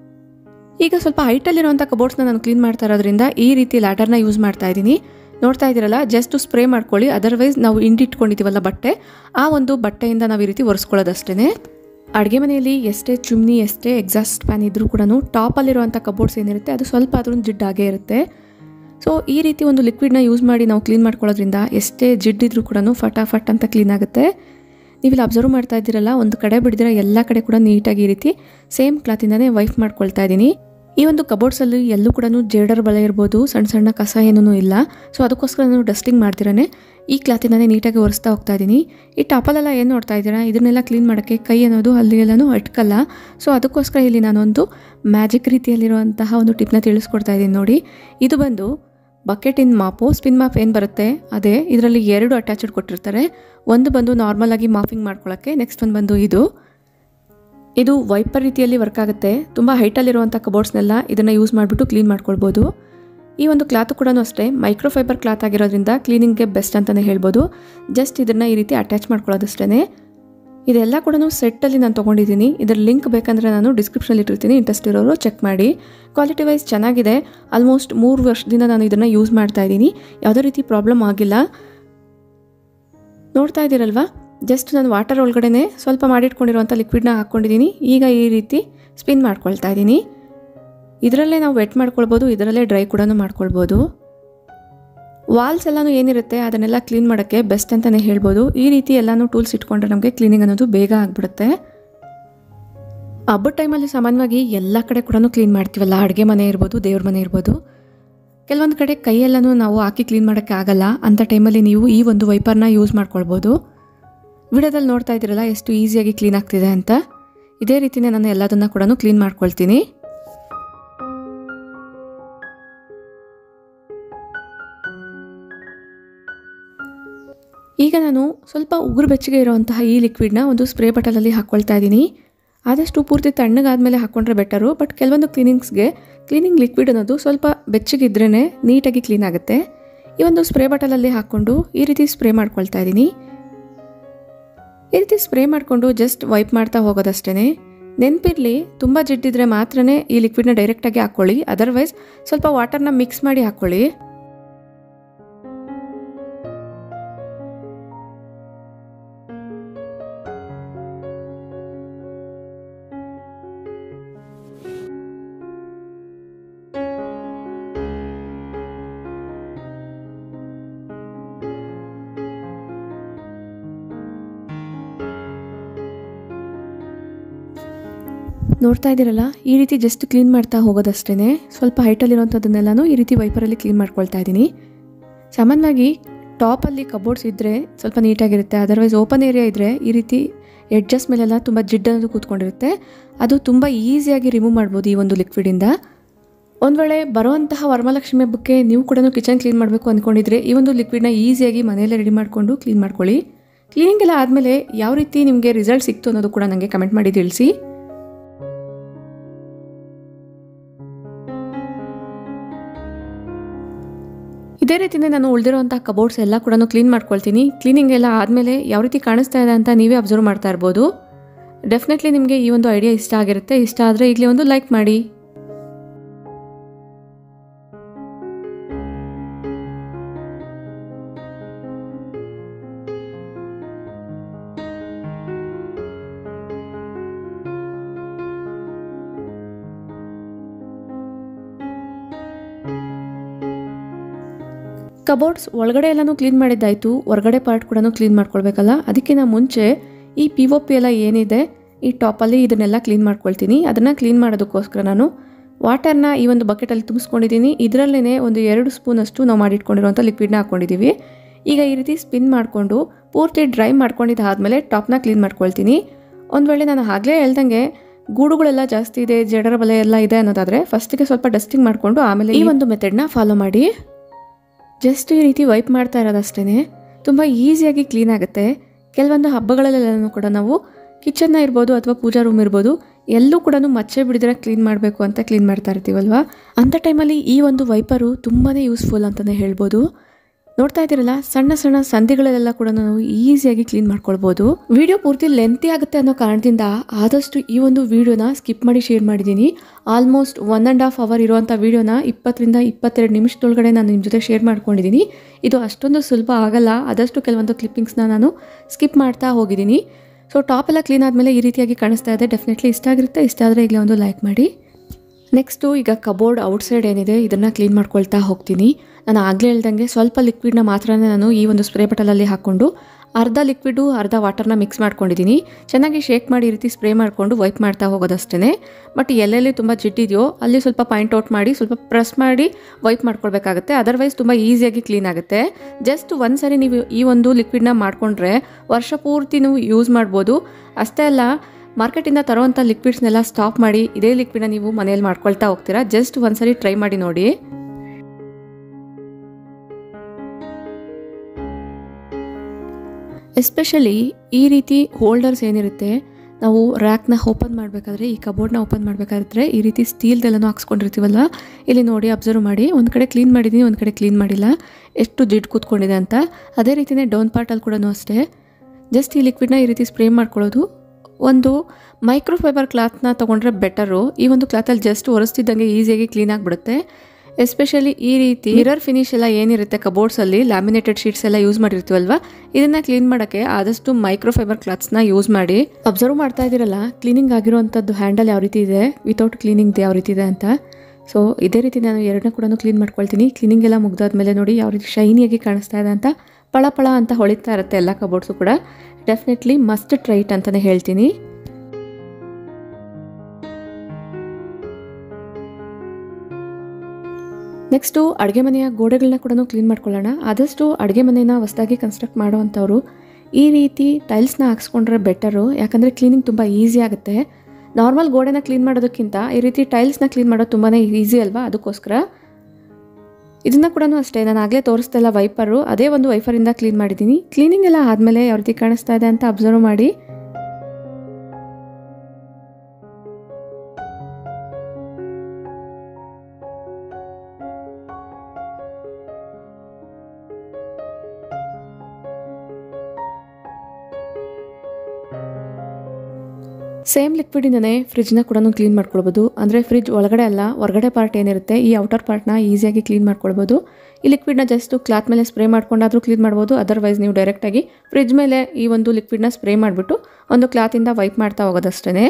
ಈಗ ಸ್ವಲ್ಪ ಹೈಟಲ್ಲಿರುವಂಥ ಕಬೋರ್ಡ್ಸ್ನ ನಾನು ಕ್ಲೀನ್ ಮಾಡ್ತಾ ಇರೋದ್ರಿಂದ ಈ ರೀತಿ ಲ್ಯಾಡರ್ನ ಯೂಸ್ ಮಾಡ್ತಾ ಇದ್ದೀನಿ. ನೋಡ್ತಾ ಇದ್ದೀರಲ್ಲ, ಜಸ್ಟ್ ಸ್ಪ್ರೇ ಮಾಡ್ಕೊಳ್ಳಿ. ಅದರ್ವೈಸ್ ನಾವು ಇಂಡಿಟ್ಕೊಂಡಿದ್ದೀವಲ್ಲ ಬಟ್ಟೆ, ಆ ಒಂದು ಬಟ್ಟೆಯಿಂದ ನಾವು ಈ ರೀತಿ ಒರೆಸ್ಕೊಳ್ಳೋದಷ್ಟೇ. ಅಡುಗೆ ಮನೆಯಲ್ಲಿ ಎಷ್ಟೇ ಚಿಮ್ನಿ, ಎಷ್ಟೇ ಎಕ್ಸಾಸ್ಟ್ ಫ್ಯಾನ್ ಇದ್ರೂ ಕೂಡ ಟಾಪಲ್ಲಿರುವಂಥ ಕಬೋರ್ಡ್ಸ್ ಏನಿರುತ್ತೆ ಅದು ಸ್ವಲ್ಪ ಆದ್ರೂ ಜಿಡ್ಡಾಗೇ ಇರುತ್ತೆ. ಸೊ ಈ ರೀತಿ ಒಂದು ಲಿಕ್ವಿಡ್ನ ಯೂಸ್ ಮಾಡಿ ನಾವು ಕ್ಲೀನ್ ಮಾಡ್ಕೊಳ್ಳೋದ್ರಿಂದ ಎಷ್ಟೇ ಜಿಡ್ಡಿದ್ರೂ ಕೂಡ ಫಟಾಫಟ್ ಅಂತ ಕ್ಲೀನ್ ಆಗುತ್ತೆ. ನೀವಿಲ್ಲಿ ಅಬ್ಸರ್ವ್ ಮಾಡ್ತಾ ಇದ್ದೀರಲ್ಲ, ಒಂದು ಕಡೆ ಬಿಡಿದ್ರೆ ಎಲ್ಲ ಕಡೆ ಕೂಡ ನೀಟಾಗಿ ಈ ರೀತಿ ಸೇಮ್ ಕ್ಲಾತಿಂದನೇ ವೈಫ್ ಮಾಡ್ಕೊಳ್ತಾ ಇದ್ದೀನಿ. ಈ ಒಂದು ಕಬೋರ್ಡ್ಸಲ್ಲಿ ಎಲ್ಲೂ ಕೂಡ ಜೇಡರ್ ಬಳೆ ಇರ್ಬೋದು, ಸಣ್ಣ ಸಣ್ಣ ಕಸ ಏನೂ ಇಲ್ಲ. ಸೊ ಅದಕ್ಕೋಸ್ಕರ ನಾನು ಡಸ್ಟಿಂಗ್ ಮಾಡ್ತಿರಾನೆ ಈ ಕ್ಲಾತಿಂದನೇ ನೀಟಾಗಿ ಒರೆಸ್ತಾ ಹೋಗ್ತಾ ಇದ್ದೀನಿ. ಈ ಟಾಪಲ್ಲೆಲ್ಲ ಏನು ನೋಡ್ತಾ ಇದ್ದೀರಾ, ಇದನ್ನೆಲ್ಲ ಕ್ಲೀನ್ ಮಾಡೋಕ್ಕೆ ಕೈ ಅನ್ನೋದು ಅಲ್ಲಿಗೆಲ್ಲನೂ ಅಟ್ಕಲ್ಲ. ಸೊ ಅದಕ್ಕೋಸ್ಕರ ಇಲ್ಲಿ ನಾನೊಂದು ಮ್ಯಾಜಿಕ್ ರೀತಿಯಲ್ಲಿರುವಂತಹ ಒಂದು ಟಿಪ್ನ ತಿಳಿಸ್ಕೊಡ್ತಾ ಇದ್ದೀನಿ ನೋಡಿ. ಇದು ಬಂದು ಬಕೆಟಿನ ಮಾಪು, ಸ್ಪಿನ್ ಮಾಪ್ ಏನು ಬರುತ್ತೆ ಅದೇ. ಇದರಲ್ಲಿ ಎರಡು ಅಟ್ಯಾಚ್ಡ್ ಕೊಟ್ಟಿರ್ತಾರೆ. ಒಂದು ಬಂದು ನಾರ್ಮಲ್ ಆಗಿ ಮಾಫಿಂಗ್ ಮಾಡ್ಕೊಳ್ಳೋಕ್ಕೆ, ನೆಕ್ಸ್ಟ್ ಒಂದು ಬಂದು ಇದು ಇದು ವೈಪರ್ ರೀತಿಯಲ್ಲಿ ವರ್ಕ್ ಆಗುತ್ತೆ. ತುಂಬ ಹೈಟಲ್ಲಿರುವಂಥ ಕಬೋರ್ಡ್ಸ್ನೆಲ್ಲ ಇದನ್ನು ಯೂಸ್ ಮಾಡಿಬಿಟ್ಟು ಕ್ಲೀನ್ ಮಾಡ್ಕೊಳ್ಬೋದು. ಈ ಒಂದು ಕ್ಲಾತು ಕೂಡ ಅಷ್ಟೇ ಮೈಕ್ರೋಫೈಬರ್ ಕ್ಲಾತ್ ಆಗಿರೋದ್ರಿಂದ ಕ್ಲೀನಿಂಗ್ಗೆ ಬೆಸ್ಟ್ ಅಂತಲೇ ಹೇಳ್ಬೋದು. ಜಸ್ಟ್ ಇದನ್ನು ಈ ರೀತಿ ಅಟ್ಯಾಚ್ ಮಾಡ್ಕೊಳ್ಳೋದಷ್ಟೇ. ಇದೆಲ್ಲ ಕೂಡ ಸೆಟ್ಟಲ್ಲಿ ನಾನು ತೊಗೊಂಡಿದ್ದೀನಿ. ಇದರ ಲಿಂಕ್ ಬೇಕಂದರೆ ನಾನು ಡಿಸ್ಕ್ರಿಪ್ಷನಲ್ಲಿ ಇಟ್ಟಿರ್ತೀನಿ, ಇಂಟ್ರೆಸ್ಟ್ ಇರೋರು ಚೆಕ್ ಮಾಡಿ. ಕ್ವಾಲಿಟಿ ವೈಸ್ ಚೆನ್ನಾಗಿದೆ. ಆಲ್ಮೋಸ್ಟ್ ಮೂರು ವರ್ಷದಿಂದ ನಾನು ಇದನ್ನು ಯೂಸ್ ಮಾಡ್ತಾ ಇದ್ದೀನಿ. ಯಾವುದೇ ರೀತಿ ಪ್ರಾಬ್ಲಮ್ ಆಗಿಲ್ಲ. ನೋಡ್ತಾ ಇದ್ದೀರಲ್ವ, ಜಸ್ಟ್ ನಾನು ವಾಟರ್ ಒಳಗಡೆ ಸ್ವಲ್ಪ ಮಾಡಿಟ್ಕೊಂಡಿರುವಂಥ ಲಿಕ್ವಿಡ್ನ ಹಾಕ್ಕೊಂಡಿದ್ದೀನಿ. ಈಗ ಈ ರೀತಿ ಸ್ಪಿನ್ ಮಾಡ್ಕೊಳ್ತಾ ಇದ್ದೀನಿ. ಇದರಲ್ಲೇ ನಾವು ವೆಟ್ ಮಾಡ್ಕೊಳ್ಬೋದು, ಇದರಲ್ಲೇ ಡ್ರೈ ಕೂಡ ಮಾಡ್ಕೊಳ್ಬೋದು. ವಾಲ್ಸ್ ಎಲ್ಲನೂ ಏನಿರುತ್ತೆ ಅದನ್ನೆಲ್ಲ ಕ್ಲೀನ್ ಮಾಡೋಕ್ಕೆ ಬೆಸ್ಟ್ ಅಂತಲೇ ಹೇಳ್ಬೋದು. ಈ ರೀತಿ ಎಲ್ಲನೂ ಟೂಲ್ಸ್ ಇಟ್ಕೊಂಡ್ರೆ ನಮಗೆ ಕ್ಲೀನಿಂಗ್ ಅನ್ನೋದು ಬೇಗ ಆಗಿಬಿಡುತ್ತೆ. ಹಬ್ಬದ ಟೈಮಲ್ಲಿ ಸಾಮಾನ್ಯವಾಗಿ ಎಲ್ಲ ಕಡೆ ಕೂಡ ಕ್ಲೀನ್ ಮಾಡ್ತೀವಲ್ಲ, ಅಡುಗೆ ಮನೆ ಇರ್ಬೋದು, ದೇವ್ರ ಮನೆ ಇರ್ಬೋದು. ಕೆಲವೊಂದು ಕಡೆ ಕೈಯೆಲ್ಲನೂ ನಾವು ಹಾಕಿ ಕ್ಲೀನ್ ಮಾಡೋಕ್ಕೆ ಆಗಲ್ಲ. ಅಂಥ ಟೈಮಲ್ಲಿ ನೀವು ಈ ಒಂದು ವೈಪರ್ನ ಯೂಸ್ ಮಾಡ್ಕೊಳ್ಬೋದು. ವಿಡಿಯೋದಲ್ಲಿ ನೋಡ್ತಾ ಇದ್ದೀರಲ್ಲ ಎಷ್ಟು ಈಸಿಯಾಗಿ ಕ್ಲೀನ್ ಆಗ್ತಿದೆ ಅಂತ. ಇದೇ ರೀತಿಯೇ ನಾನು ಎಲ್ಲದನ್ನು ಕೂಡ ಕ್ಲೀನ್ ಮಾಡ್ಕೊಳ್ತೀನಿ. ಈಗ ನಾನು ಸ್ವಲ್ಪ ಉಗುರು ಬೆಚ್ಚಗೆ ಇರುವಂತಹ ಈ ಲಿಕ್ವಿಡ್ನ ಒಂದು ಸ್ಪ್ರೇ ಬಾಟಲಲ್ಲಿ ಹಾಕ್ಕೊಳ್ತಾ ಇದ್ದೀನಿ. ಆದಷ್ಟು ಪೂರ್ತಿ ತಣ್ಣಗಾದ್ಮೇಲೆ ಹಾಕ್ಕೊಂಡ್ರೆ ಬೆಟರು. ಬಟ್ ಕೆಲವೊಂದು ಕ್ಲೀನಿಂಗ್ಸ್ಗೆ ಕ್ಲೀನಿಂಗ್ ಲಿಕ್ವಿಡ್ ಅನ್ನೋದು ಸ್ವಲ್ಪ ಬೆಚ್ಚಗಿದ್ರೇ ನೀಟಾಗಿ ಕ್ಲೀನ್ ಆಗುತ್ತೆ. ಈ ಒಂದು ಸ್ಪ್ರೇ ಬಾಟಲಲ್ಲಿ ಹಾಕ್ಕೊಂಡು ಈ ರೀತಿ ಸ್ಪ್ರೇ ಮಾಡ್ಕೊಳ್ತಾ ಇದ್ದೀನಿ. ಈ ರೀತಿ ಸ್ಪ್ರೇ ಮಾಡಿಕೊಂಡು ಜಸ್ಟ್ ವೈಪ್ ಮಾಡ್ತಾ ಹೋಗೋದಷ್ಟೇ. ನೆನಪಿರಲಿ, ತುಂಬ ಜಿಡ್ಡಿದ್ರೆ ಮಾತ್ರನೇ ಈ ಲಿಕ್ವಿಡ್ನ ಡೈರೆಕ್ಟಾಗಿ ಹಾಕ್ಕೊಳ್ಳಿ. ಅದರ್ವೈಸ್ ಸ್ವಲ್ಪ ವಾಟರ್ನ ಮಿಕ್ಸ್ ಮಾಡಿ ಹಾಕ್ಕೊಳ್ಳಿ. ನೋಡ್ತಾ ಇದ್ದೀರಲ್ಲ, ಈ ರೀತಿ ಜಸ್ಟ್ ಕ್ಲೀನ್ ಮಾಡ್ತಾ ಹೋಗೋದಷ್ಟೇ. ಸ್ವಲ್ಪ ಹೈಟಲ್ಲಿರುವಂಥದ್ದನ್ನೆಲ್ಲನೂ ಈ ರೀತಿ ವೈಪರಲ್ಲಿ ಕ್ಲೀನ್ ಮಾಡ್ಕೊಳ್ತಾ ಇದ್ದೀನಿ. ಸಾಮಾನ್ಯವಾಗಿ ಟಾಪಲ್ಲಿ ಕಬೋರ್ಡ್ಸ್ ಇದ್ದರೆ ಸ್ವಲ್ಪ ನೀಟಾಗಿರುತ್ತೆ. ಅದರ್ವೈಸ್ ಓಪನ್ ಏರಿಯಾ ಇದ್ದರೆ ಈ ರೀತಿ ಎಡ್ಜಸ್ ಮೇಲೆಲ್ಲ ತುಂಬ ಜಿಡ್ಡನ್ನೋದು ಕೂತ್ಕೊಂಡಿರುತ್ತೆ. ಅದು ತುಂಬ ಈಸಿಯಾಗಿ ರಿಮೂವ್ ಮಾಡ್ಬೋದು ಈ ಒಂದು ಲಿಕ್ವಿಡಿಂದ. ಒಂದು ವೇಳೆ ಬರುವಂತಹ ವರಮಹಾಲಕ್ಷ್ಮಿ ಹಬ್ಬಕ್ಕೆ ನೀವು ಕೂಡ ಕಿಚನ್ ಕ್ಲೀನ್ ಮಾಡಬೇಕು ಅಂದ್ಕೊಂಡಿದ್ರೆ ಈ ಒಂದು ಲಿಕ್ವಿಡ್ನ ಈಸಿಯಾಗಿ ಮನೆಯಲ್ಲೇ ರೆಡಿ ಮಾಡಿಕೊಂಡು ಕ್ಲೀನ್ ಮಾಡ್ಕೊಳ್ಳಿ. ಕ್ಲೀನಿಂಗ್ ಎಲ್ಲ ಆದಮೇಲೆ ಯಾವ ರೀತಿ ನಿಮಗೆ ರಿಸಲ್ಟ್ ಸಿಕ್ತು ಅನ್ನೋದು ಕೂಡ ನನಗೆ ಕಮೆಂಟ್ ಮಾಡಿ ತಿಳಿಸಿ. ಇದೇ ರೀತಿಯೇ ನಾನು ಉಳಿದಿರುವಂಥ ಕಬೋರ್ಡ್ಸ್ ಎಲ್ಲ ಕೂಡ ಕ್ಲೀನ್ ಮಾಡ್ಕೊಳ್ತೀನಿ. ಕ್ಲೀನಿಂಗ್ ಎಲ್ಲ ಆದಮೇಲೆ ಯಾವ ರೀತಿ ಕಾಣಿಸ್ತಾ ಇದೆ ಅಂತ ನೀವೇ ಅಬ್ಸರ್ವ್ ಮಾಡ್ತಾ ಇರ್ಬೋದು. ಡೆಫಿನೆಟ್ಲಿ ನಿಮಗೆ ಈ ಒಂದು ಐಡಿಯಾ ಇಷ್ಟ ಆಗಿರುತ್ತೆ. ಇಷ್ಟ ಆದರೆ ಈಗಲೇ ಒಂದು ಲೈಕ್ ಮಾಡಿ. ಕಬೋರ್ಡ್ಸ್ ಒಳಗಡೆ ಎಲ್ಲನೂ ಕ್ಲೀನ್ ಮಾಡಿದ್ದಾಯಿತು. ಹೊರಗಡೆ ಪಾರ್ಟ್ ಕೂಡ ಕ್ಲೀನ್ ಮಾಡ್ಕೊಳ್ಬೇಕಲ್ಲ, ಅದಕ್ಕಿಂತ ಮುಂಚೆ ಈ ಪಿ ಒ ಪಿ ಎಲ್ಲ ಏನಿದೆ ಈ ಟಾಪಲ್ಲಿ ಇದನ್ನೆಲ್ಲ ಕ್ಲೀನ್ ಮಾಡ್ಕೊಳ್ತೀನಿ. ಅದನ್ನು ಕ್ಲೀನ್ ಮಾಡೋದಕ್ಕೋಸ್ಕರ ನಾನು ವಾಟರ್ನ ಈ ಒಂದು ಬಕೆಟಲ್ಲಿ ತುಂಬಿಸ್ಕೊಂಡಿದ್ದೀನಿ. ಇದರಲ್ಲೇ ಒಂದು ಎರಡು ಸ್ಪೂನಷ್ಟು ನಾವು ಮಾಡಿಟ್ಕೊಂಡಿರುವಂಥ ಲಿಕ್ವಿಡ್ನ ಹಾಕ್ಕೊಂಡಿದ್ದೀವಿ. ಈಗ ಈ ರೀತಿ ಸ್ಪಿನ್ ಮಾಡಿಕೊಂಡು ಪೂರ್ತಿ ಡ್ರೈ ಮಾಡ್ಕೊಂಡಿದ್ದಾದಮೇಲೆ ಟಾಪ್ನ ಕ್ಲೀನ್ ಮಾಡ್ಕೊಳ್ತೀನಿ. ಒಂದು ವೇಳೆ ನಾನು ಆಗಲೇ ಹೇಳ್ದಂಗೆ ಗೂಡುಗಳೆಲ್ಲ ಜಾಸ್ತಿ ಇದೆ, ಜಡರ ಬಲೆ ಎಲ್ಲ ಇದೆ ಅನ್ನೋದಾದರೆ ಫಸ್ಟಿಗೆ ಸ್ವಲ್ಪ ಡಸ್ಟಿಂಗ್ ಮಾಡಿಕೊಂಡು ಆಮೇಲೆ ಈ ಒಂದು ಮೆಥಡ್ನ ಫಾಲೋ ಮಾಡಿ. ಜಸ್ಟ್ ಈ ರೀತಿ ವೈಪ್ ಮಾಡ್ತಾ ಇರೋದಷ್ಟೇ ತುಂಬ ಈಸಿಯಾಗಿ ಕ್ಲೀನ್ ಆಗುತ್ತೆ. ಕೆಲವೊಂದು ಹಬ್ಬಗಳಲ್ಲೆಲ್ಲನೂ ಕೂಡ ನಾವು ಕಿಚನ್ನ ಇರ್ಬೋದು ಅಥವಾ ಪೂಜಾ ರೂಮ್ ಇರ್ಬೋದು ಎಲ್ಲೂ ಕೂಡ ಮಚ್ಚೆ ಬಿಡಿದ್ರೆ ಕ್ಲೀನ್ ಮಾಡಬೇಕು ಅಂತ ಕ್ಲೀನ್ ಮಾಡ್ತಾ ಇರ್ತೀವಲ್ವ, ಅಂಥ ಟೈಮಲ್ಲಿ ಈ ಒಂದು ವೈಪರು ತುಂಬಾ ಯೂಸ್ಫುಲ್ ಅಂತಲೇ ಹೇಳ್ಬೋದು. ನೋಡ್ತಾ ಇದ್ದೀರಲ್ಲ, ಸಣ್ಣ ಸಣ್ಣ ಸಂಧಿಗಳಲ್ಲೆಲ್ಲ ಕೂಡ ನಾವು ಈಸಿಯಾಗಿ ಕ್ಲೀನ್ ಮಾಡ್ಕೊಳ್ಬೋದು. ವಿಡಿಯೋ ಪೂರ್ತಿ ಲೆಂತಿ ಆಗುತ್ತೆ ಅನ್ನೋ ಕಾರಣದಿಂದ ಆದಷ್ಟು ಈ ಒಂದು ವಿಡಿಯೋನ ಸ್ಕಿಪ್ ಮಾಡಿ ಶೇರ್ ಮಾಡಿದ್ದೀನಿ. Almost one and half hour ಇರುವಂಥ ವಿಡಿಯೋನ ಇಪ್ಪತ್ತರಿಂದ ಇಪ್ಪತ್ತೆರಡು ನಿಮಿಷದೊಳಗಡೆ ನಾನು ನಿಮ್ಮ ಜೊತೆ ಶೇರ್ ಮಾಡ್ಕೊಂಡಿದ್ದೀನಿ. ಇದು ಅಷ್ಟೊಂದು ಸುಲಭ ಆಗಲ್ಲ. ಆದಷ್ಟು ಕೆಲವೊಂದು ಕ್ಲಿಪ್ಪಿಂಗ್ಸ್ನ ನಾನು ಸ್ಕಿಪ್ ಮಾಡ್ತಾ ಹೋಗಿದ್ದೀನಿ. ಸೊ ಟಾಪ್ ಎಲ್ಲ ಕ್ಲೀನ್ ಆದಮೇಲೆ ಈ ರೀತಿಯಾಗಿ ಕಾಣಿಸ್ತಾ ಇದೆ. ಡೆಫಿನೆಟ್ಲಿ ಇಷ್ಟ ಆಗಿರುತ್ತೆ. ಇಷ್ಟ ಆದರೆ ಈಗಲೇ ಒಂದು ಲೈಕ್ ಮಾಡಿ. ನೆಕ್ಸ್ಟು ಈಗ ಕಬೋರ್ಡ್ ಔಟ್ಸೈಡ್ ಏನಿದೆ ಇದನ್ನು ಕ್ಲೀನ್ ಮಾಡ್ಕೊಳ್ತಾ ಹೋಗ್ತೀನಿ. ನಾನು ಆಗಲೇ ಹೇಳ್ದಂಗೆ ಸ್ವಲ್ಪ ಲಿಕ್ವಿಡ್ನ ಮಾತ್ರ ನಾನು ಈ ಒಂದು ಸ್ಪ್ರೇ ಬಾಟಲಲ್ಲಿ ಹಾಕ್ಕೊಂಡು ಅರ್ಧ ಲಿಕ್ವಿಡು ಅರ್ಧ ವಾಟರ್ನ ಮಿಕ್ಸ್ ಮಾಡ್ಕೊಂಡಿದ್ದೀನಿ. ಚೆನ್ನಾಗಿ ಶೇಕ್ ಮಾಡಿ ಈ ರೀತಿ ಸ್ಪ್ರೇ ಮಾಡಿಕೊಂಡು ವೈಪ್ ಮಾಡ್ತಾ ಹೋಗೋದಷ್ಟೇ. ಬಟ್ ಎಲ್ಲೆಲ್ಲಿ ತುಂಬ ಜಿಡ್ಡಿದೆಯೋ ಅಲ್ಲಿ ಸ್ವಲ್ಪ ಪಾಯಿಂಟ್ ಔಟ್ ಮಾಡಿ ಸ್ವಲ್ಪ ಪ್ರೆಸ್ ಮಾಡಿ ವೈಪ್ ಮಾಡ್ಕೊಳ್ಬೇಕಾಗುತ್ತೆ. ಅದರ್ವೈಸ್ ತುಂಬ ಈಸಿಯಾಗಿ ಕ್ಲೀನ್ ಆಗುತ್ತೆ. ಜಸ್ಟ್ ಒಂದು ಸರಿ ನೀವು ಈ ಒಂದು ಲಿಕ್ವಿಡ್ನ ಮಾಡಿಕೊಂಡ್ರೆ ವರ್ಷ ಪೂರ್ತಿ ನೀವು ಯೂಸ್ ಮಾಡ್ಬೋದು. ಅಷ್ಟೇ ಅಲ್ಲ, ಮಾರ್ಕೆಟಿಂದ ತರುವಂಥ ಲಿಕ್ವಿಡ್ಸ್ನೆಲ್ಲ ಸ್ಟಾಪ್ ಮಾಡಿ ಇದೇ ಲಿಕ್ವಿಡ್ನ ನೀವು ಮನೇಲಿ ಮಾಡ್ಕೊಳ್ತಾ ಹೋಗ್ತೀರಾ. ಜಸ್ಟ್ ಒಂದ್ಸರಿ ಟ್ರೈ ಮಾಡಿ ನೋಡಿ. ಎಸ್ಪೆಷಲಿ ಈ ರೀತಿ ಹೋಲ್ಡರ್ಸ್ ಏನಿರುತ್ತೆ, ನಾವು ರ್ಯಾಕ್ನ ಓಪನ್ ಮಾಡಬೇಕಾದ್ರೆ, ಈ ಕಬೋರ್ಡ್ನ ಓಪನ್ ಮಾಡಬೇಕಾದ್ರೆ ಈ ರೀತಿ ಸ್ಟೀಲ್ದೆಲ್ಲನೂ ಹಾಕ್ಸ್ಕೊಂಡಿರ್ತೀವಲ್ಲ, ಇಲ್ಲಿ ನೋಡಿ ಅಬ್ಸರ್ವ್ ಮಾಡಿ. ಒಂದು ಕಡೆ ಕ್ಲೀನ್ ಮಾಡಿದ್ದೀನಿ, ಒಂದು ಕಡೆ ಕ್ಲೀನ್ ಮಾಡಿಲ್ಲ, ಎಷ್ಟು ಜಿಡ್ ಕೂತ್ಕೊಂಡಿದೆ ಅಂತ. ಅದೇ ರೀತಿಯೇ ಡೌನ್ ಪಾರ್ಟಲ್ಲಿ ಕೂಡ ಅಷ್ಟೇ. ಜಸ್ಟ್ ಈ ಲಿಕ್ವಿಡ್ನ ಈ ರೀತಿ ಸ್ಪ್ರೇ ಮಾಡ್ಕೊಳ್ಳೋದು. ಒಂದು ಮೈಕ್ರೋಫೈಬರ್ ಕ್ಲಾತ್ನ ತೊಗೊಂಡ್ರೆ ಬೆಟರು. ಈ ಒಂದು ಕ್ಲಾತಲ್ಲಿ ಜಸ್ಟ್ ಒರೆಸ್ತಿದ್ದಂಗೆ ಈಸಿಯಾಗಿ ಕ್ಲೀನ್ ಆಗಿಬಿಡುತ್ತೆ. ಎಸ್ಪೆಷಲಿ ಈ ರೀತಿ ಮಿರರ್ ಫಿನಿಶ್ ಎಲ್ಲ ಏನಿರುತ್ತೆ ಕಬೋರ್ಡ್ಸಲ್ಲಿ, ಲ್ಯಾಮಿನೇಟೆಡ್ ಶೀಟ್ಸ್ ಎಲ್ಲ ಯೂಸ್ ಮಾಡಿರ್ತೀವಲ್ವ, ಇದನ್ನು ಕ್ಲೀನ್ ಮಾಡೋಕ್ಕೆ ಆದಷ್ಟು ಮೈಕ್ರೋಫೈಬರ್ ಕ್ಲಾತ್ಸ್ನ ಯೂಸ್ ಮಾಡಿ. ಅಬ್ಸರ್ವ್ ಮಾಡ್ತಾ ಇದ್ದೀರಲ್ಲ, ಕ್ಲೀನಿಂಗ್ ಆಗಿರುವಂಥದ್ದು ಹ್ಯಾಂಡಲ್ ಯಾವ ರೀತಿ ಇದೆ, ವಿತೌಟ್ ಕ್ಲೀನಿಂಗ್ ಯಾವ ರೀತಿ ಇದೆ ಅಂತ. ಸೊ ಇದೇ ರೀತಿ ನಾನು ಎರಡನ್ನ ಕೂಡ ಕ್ಲೀನ್ ಮಾಡ್ಕೊಳ್ತೀನಿ. ಕ್ಲೀನಿಂಗ್ ಎಲ್ಲ ಮುಗ್ದಾದ್ಮೇಲೆ ನೋಡಿ ಯಾವ ರೀತಿ ಶೈನಿಯಾಗಿ ಕಾಣಿಸ್ತಾ ಇದೆ ಅಂತ, ಪಳ ಪಳ ಅಂತ ಹೊಳಿತಾ ಇರುತ್ತೆ ಎಲ್ಲ ಕಬೋರ್ಡ್ಸು ಕೂಡ. ಡೆಫಿನೆಟ್ಲಿ ಮಸ್ಟ್ ಟ್ರೈ ಇಟ್ ಅಂತಲೇ ಹೇಳ್ತೀನಿ. ನೆಕ್ಸ್ಟು ಅಡುಗೆ ಮನೆಯ ಗೋಡೆಗಳನ್ನ ಕೂಡ ಕ್ಲೀನ್ ಮಾಡ್ಕೊಳ್ಳೋಣ. ಆದಷ್ಟು ಅಡುಗೆ ಮನೆಯನ್ನು ಹೊಸದಾಗಿ ಕನ್ಸ್ಟ್ರಕ್ಟ್ ಮಾಡೋವಂಥವ್ರು ಈ ರೀತಿ ಟೈಲ್ಸ್ನ ಹಾಕ್ಸ್ಕೊಂಡ್ರೆ ಬೆಟರು. ಯಾಕಂದರೆ ಕ್ಲೀನಿಂಗ್ ತುಂಬ ಈಸಿ ಆಗುತ್ತೆ. ನಾರ್ಮಲ್ ಗೋಡೆನ ಕ್ಲೀನ್ ಮಾಡೋದಕ್ಕಿಂತ ಈ ರೀತಿ ಟೈಲ್ಸ್ನ ಕ್ಲೀನ್ ಮಾಡೋದು ತುಂಬಾ ಈಸಿ ಅಲ್ವಾ, ಅದಕ್ಕೋಸ್ಕರ ಇದನ್ನು ಕೂಡ ಅಷ್ಟೇ ನಾನು ಆಗಲೇ ತೋರಿಸ್ತಾ ಇಲ್ಲ ವೈಪರು, ಅದೇ ಒಂದು ವೈಪರಿಂದ ಕ್ಲೀನ್ ಮಾಡಿದ್ದೀನಿ. ಕ್ಲೀನಿಂಗ್ ಎಲ್ಲ ಆದಮೇಲೆ ಯಾವ ರೀತಿ ಕಾಣಿಸ್ತಾ ಇದೆ ಅಂತ ಅಬ್ಸರ್ವ್ ಮಾಡಿ. ಸೇಮ್ ಲಿಕ್ವಿಡಿಂದನೇ ಫ್ರಿಜ್ನ ಕೂಡ ಕ್ಲೀನ್ ಮಾಡ್ಕೊಳ್ಬೋದು. ಅಂದರೆ ಫ್ರಿಜ್ ಒಳಗಡೆ ಅಲ್ಲ, ಹೊರಗಡೆ ಪಾರ್ಟ್ ಏನಿರುತ್ತೆ ಈ ಔಟರ್ ಪಾರ್ಟ್ನ ಈಸಿಯಾಗಿ ಕ್ಲೀನ್ ಮಾಡ್ಕೊಳ್ಬೋದು. ಈ ಲಿಕ್ವಿಡ್ನ ಜಸ್ಟ್ ಕ್ಲಾತ್ ಮೇಲೆ ಸ್ಪ್ರೇ ಮಾಡ್ಕೊಂಡಾದರೂ ಕ್ಲೀನ್ ಮಾಡ್ಬೋದು. ಅದರ್ವೈಸ್ ನೀವು ಡೈರೆಕ್ಟಾಗಿ ಫ್ರಿಜ್ ಮೇಲೆ ಈ ಒಂದು ಲಿಕ್ವಿಡ್ನ ಸ್ಪ್ರೇ ಮಾಡಿಬಿಟ್ಟು ಒಂದು ಕ್ಲಾತಿಂದ ವೈಪ್ ಮಾಡ್ತಾ ಹೋಗೋದಷ್ಟೇ.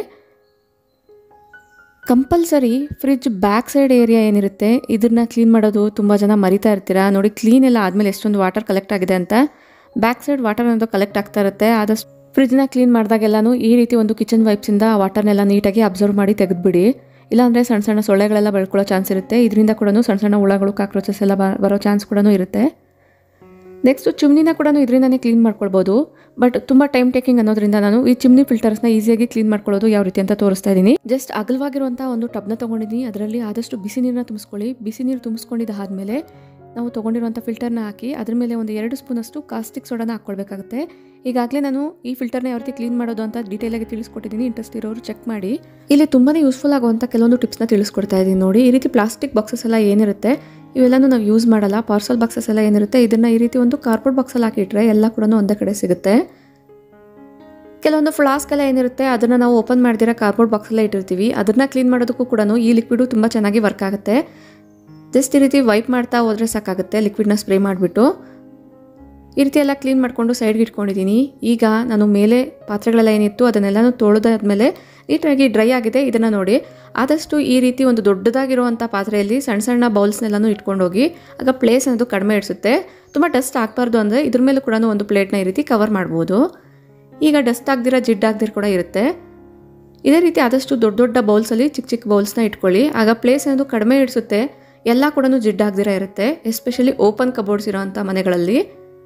Compulsory fridge back side area ಏನಿರುತ್ತೆ ಇದನ್ನು ಕ್ಲೀನ್ ಮಾಡೋದು ತುಂಬ ಜನ ಮರಿತಾ ಇರ್ತೀರಾ. ನೋಡಿ ಕ್ಲೀನ್ ಎಲ್ಲ ಆದಮೇಲೆ ಎಷ್ಟೊಂದು ವಾಟರ್ ಕಲೆಕ್ಟ್ ಆಗಿದೆ ಅಂತ. ಬ್ಯಾಕ್ ಸೈಡ್ ವಾಟರ್ ಅನ್ನೋದು ಕಲೆಕ್ಟ್ ಆಗ್ತಾ ಇರುತ್ತೆ. ಆದಷ್ಟು ಫ್ರಿಜ್ನ ಕ್ಲೀನ್ ಮಾಡಿದಾಗೆಲ್ಲನೂ ಈ ರೀತಿ ಒಂದು ಕಿಚನ್ ವೈಪ್ಸಿಂದ ಆ ವಾಟರ್ನೆಲ್ಲ ನೀಟಾಗಿ ಅಬ್ಸರ್ವ್ ಮಾಡಿ ತೆಗೆದುಬಿಡಿ. ಇಲ್ಲಾಂದರೆ ಸಣ್ಣ ಸಣ್ಣ ಸೊಳ್ಳೆಗಳೆಲ್ಲ ಬೆಳ್ಕೊಳ್ಳೋ ಚಾನ್ಸ್ ಇರುತ್ತೆ. ಇದರಿಂದ ಕೂಡ ಸಣ್ಣ ಸಣ್ಣ ಹುಳಗಳು ಕಾಕ್ರೋಚಸ್ ಎಲ್ಲ ಬರೋ ಚಾನ್ಸ್ ಕೂಡ ಇರುತ್ತೆ. ನೆಕ್ಸ್ಟು ಚಿಮ್ನಿನ ಕೂಡ ಇದರಿಂದನೇ ಕ್ಲೀನ್ ಮಾಡ್ಕೊಳ್ಬೋದು. ಬಟ್ ತುಂಬ ಟೈಮ್ ಟೇಕಿಂಗ್ ಅನ್ನೋದ್ರಿಂದ ನಾನು ಈ ಚಿಮ್ನಿ ಫಿಲ್ಟರ್ಸ್ನ ಈಸಿಯಾಗಿ ಕ್ಲೀನ್ ಮಾಡ್ಕೊಳ್ಳೋದು ಯಾವ ರೀತಿ ಅಂತ ತೋರಿಸ್ತಾ ಇದ್ದೀನಿ. ಜಸ್ಟ್ ಅಗಲವಾಗಿರುವಂಥ ಒಂದು ಟಬ್ನ ತೊಗೊಂಡಿದ್ದೀನಿ. ಅದರಲ್ಲಿ ಆದಷ್ಟು ಬಿಸಿ ನೀರನ್ನ ತುಂಬಿಸ್ಕೊಳ್ಳಿ. ಬಿಸಿ ನೀರು ತುಂಬಿಸ್ಕೊಂಡಿದ್ದಾದ್ಮೇಲೆ ನಾವು ತೊಗೊಂಡಿರುವಂಥ ಫಿಲ್ಟರ್ನ ಹಾಕಿ ಅದ್ರ ಮೇಲೆ ಒಂದು ಎರಡು ಸ್ಪೂನಷ್ಟು ಕಾಸ್ಟಿಕ್ ಸೋಡಾನ ಹಾಕ್ಕೊಳ್ಬೇಕಾಗುತ್ತೆ. ಈಗಾಗಲೇ ನಾನು ಈ ಫಿಲ್ಟರ್ನ ಯಾವ ರೀತಿ ಕ್ಲೀನ್ ಮಾಡೋದು ಅಂತ ಡೀಟೇಲಾಗಿ ತಿಳಿಸ್ಕೊಟ್ಟಿದ್ದೀನಿ. ಇಂಟ್ರೆಸ್ಟ್ ಇರೋರು ಚೆಕ್ ಮಾಡಿ. ಇಲ್ಲಿ ತುಂಬಾ ಯೂಸ್ಫುಲ್ ಆಗುವಂಥ ಕೆಲವೊಂದು ಟಿಪ್ಸ್ನ ತಿಳಿಸ್ಕೊಡ್ತಾ ಇದ್ದೀನಿ ನೋಡಿ. ಈ ರೀತಿ ಪ್ಲಾಸ್ಟಿಕ್ ಬಾಕ್ಸಸ್ ಎಲ್ಲ ಏನಿರುತ್ತೆ ಇವೆಲ್ಲನೂ ನಾವು ಯೂಸ್ ಮಾಡಲ್ಲ. ಪಾರ್ಸಲ್ ಬಾಕ್ಸಸ್ ಎಲ್ಲ ಏನಿರುತ್ತೆ ಇದನ್ನು ಈ ರೀತಿ ಒಂದು ಕಾರ್ಪೊರೇಟ್ ಬಾಕ್ಸಲ್ಲಿ ಹಾಕಿಟ್ರೆ ಎಲ್ಲ ಕೂಡ ಒಂದೇ ಕಡೆ ಸಿಗುತ್ತೆ. ಕೆಲವೊಂದು ಫ್ಲಾಸ್ಕ್ ಎಲ್ಲ ಏನಿರುತ್ತೆ ಅದನ್ನು ನಾವು ಓಪನ್ ಮಾಡಿದಿರ ಕಾರ್ಪೊರೇಟ್ ಬಾಕ್ಸಲ್ಲೇ ಇಟ್ಟಿರ್ತೀವಿ. ಅದನ್ನು ಕ್ಲೀನ್ ಮಾಡೋದಕ್ಕೂ ಕೂಡ ಈ ಲಿಕ್ವಿಡು ತುಂಬ ಚೆನ್ನಾಗಿ ವರ್ಕ್ ಆಗುತ್ತೆ. ಜಸ್ಟ್ ಈ ರೀತಿ ವೈಪ್ ಮಾಡ್ತಾ ಹೋದರೆ ಸಾಕಾಗುತ್ತೆ. ಲಿಕ್ವಿಡ್ನ ಸ್ಪ್ರೇ ಮಾಡಿಬಿಟ್ಟು ಈ ರೀತಿ ಎಲ್ಲ ಕ್ಲೀನ್ ಮಾಡಿಕೊಂಡು ಸೈಡ್ಗೆ ಇಟ್ಕೊಂಡಿದ್ದೀನಿ. ಈಗ ನಾನು ಮೇಲೆ ಪಾತ್ರೆಗಳೆಲ್ಲ ಏನಿತ್ತು ಅದನ್ನೆಲ್ಲನೂ ತೊಳೆದಾದ್ಮೇಲೆ ನೀಟಾಗಿ ಡ್ರೈ ಆಗಿದೆ. ಇದನ್ನು ನೋಡಿ ಆದಷ್ಟು ಈ ರೀತಿ ಒಂದು ದೊಡ್ಡದಾಗಿರುವಂಥ ಪಾತ್ರೆಯಲ್ಲಿ ಸಣ್ಣ ಸಣ್ಣ ಬೌಲ್ಸ್ನೆಲ್ಲನೂ ಇಟ್ಕೊಂಡೋಗಿ ಆಗ ಪ್ಲೇಸ್ ಅನ್ನೋದು ಕಡಿಮೆ ಇಡಿಸುತ್ತೆ. ತುಂಬ ಡಸ್ಟ್ ಆಗಬಾರ್ದು ಅಂದರೆ ಇದ್ರ ಮೇಲೆ ಕೂಡ ಒಂದು ಪ್ಲೇಟ್ನ ಈ ರೀತಿ ಕವರ್ ಮಾಡ್ಬೋದು. ಈಗ ಡಸ್ಟ್ ಆಗದಿರ ಜಿಡ್ಡಾಗದಿರ ಕೂಡ ಇರುತ್ತೆ. ಇದೇ ರೀತಿ ಆದಷ್ಟು ದೊಡ್ಡ ದೊಡ್ಡ ಬೌಲ್ಸಲ್ಲಿ ಚಿಕ್ಕ ಚಿಕ್ಕ ಬೌಲ್ಸ್ನ ಇಟ್ಕೊಳ್ಳಿ. ಆಗ ಪ್ಲೇಸ್ ಅನ್ನೋದು ಕಡಿಮೆ ಇಡಿಸುತ್ತೆ. ಎಲ್ಲ ಕೂಡ ಜಿಡ್ಡಾಗದಿರ ಇರುತ್ತೆ. ಎಸ್ಪೆಷಲಿ ಓಪನ್ ಕಬೋರ್ಡ್ಸ್ ಇರೋವಂಥ ಮನೆಗಳಲ್ಲಿ.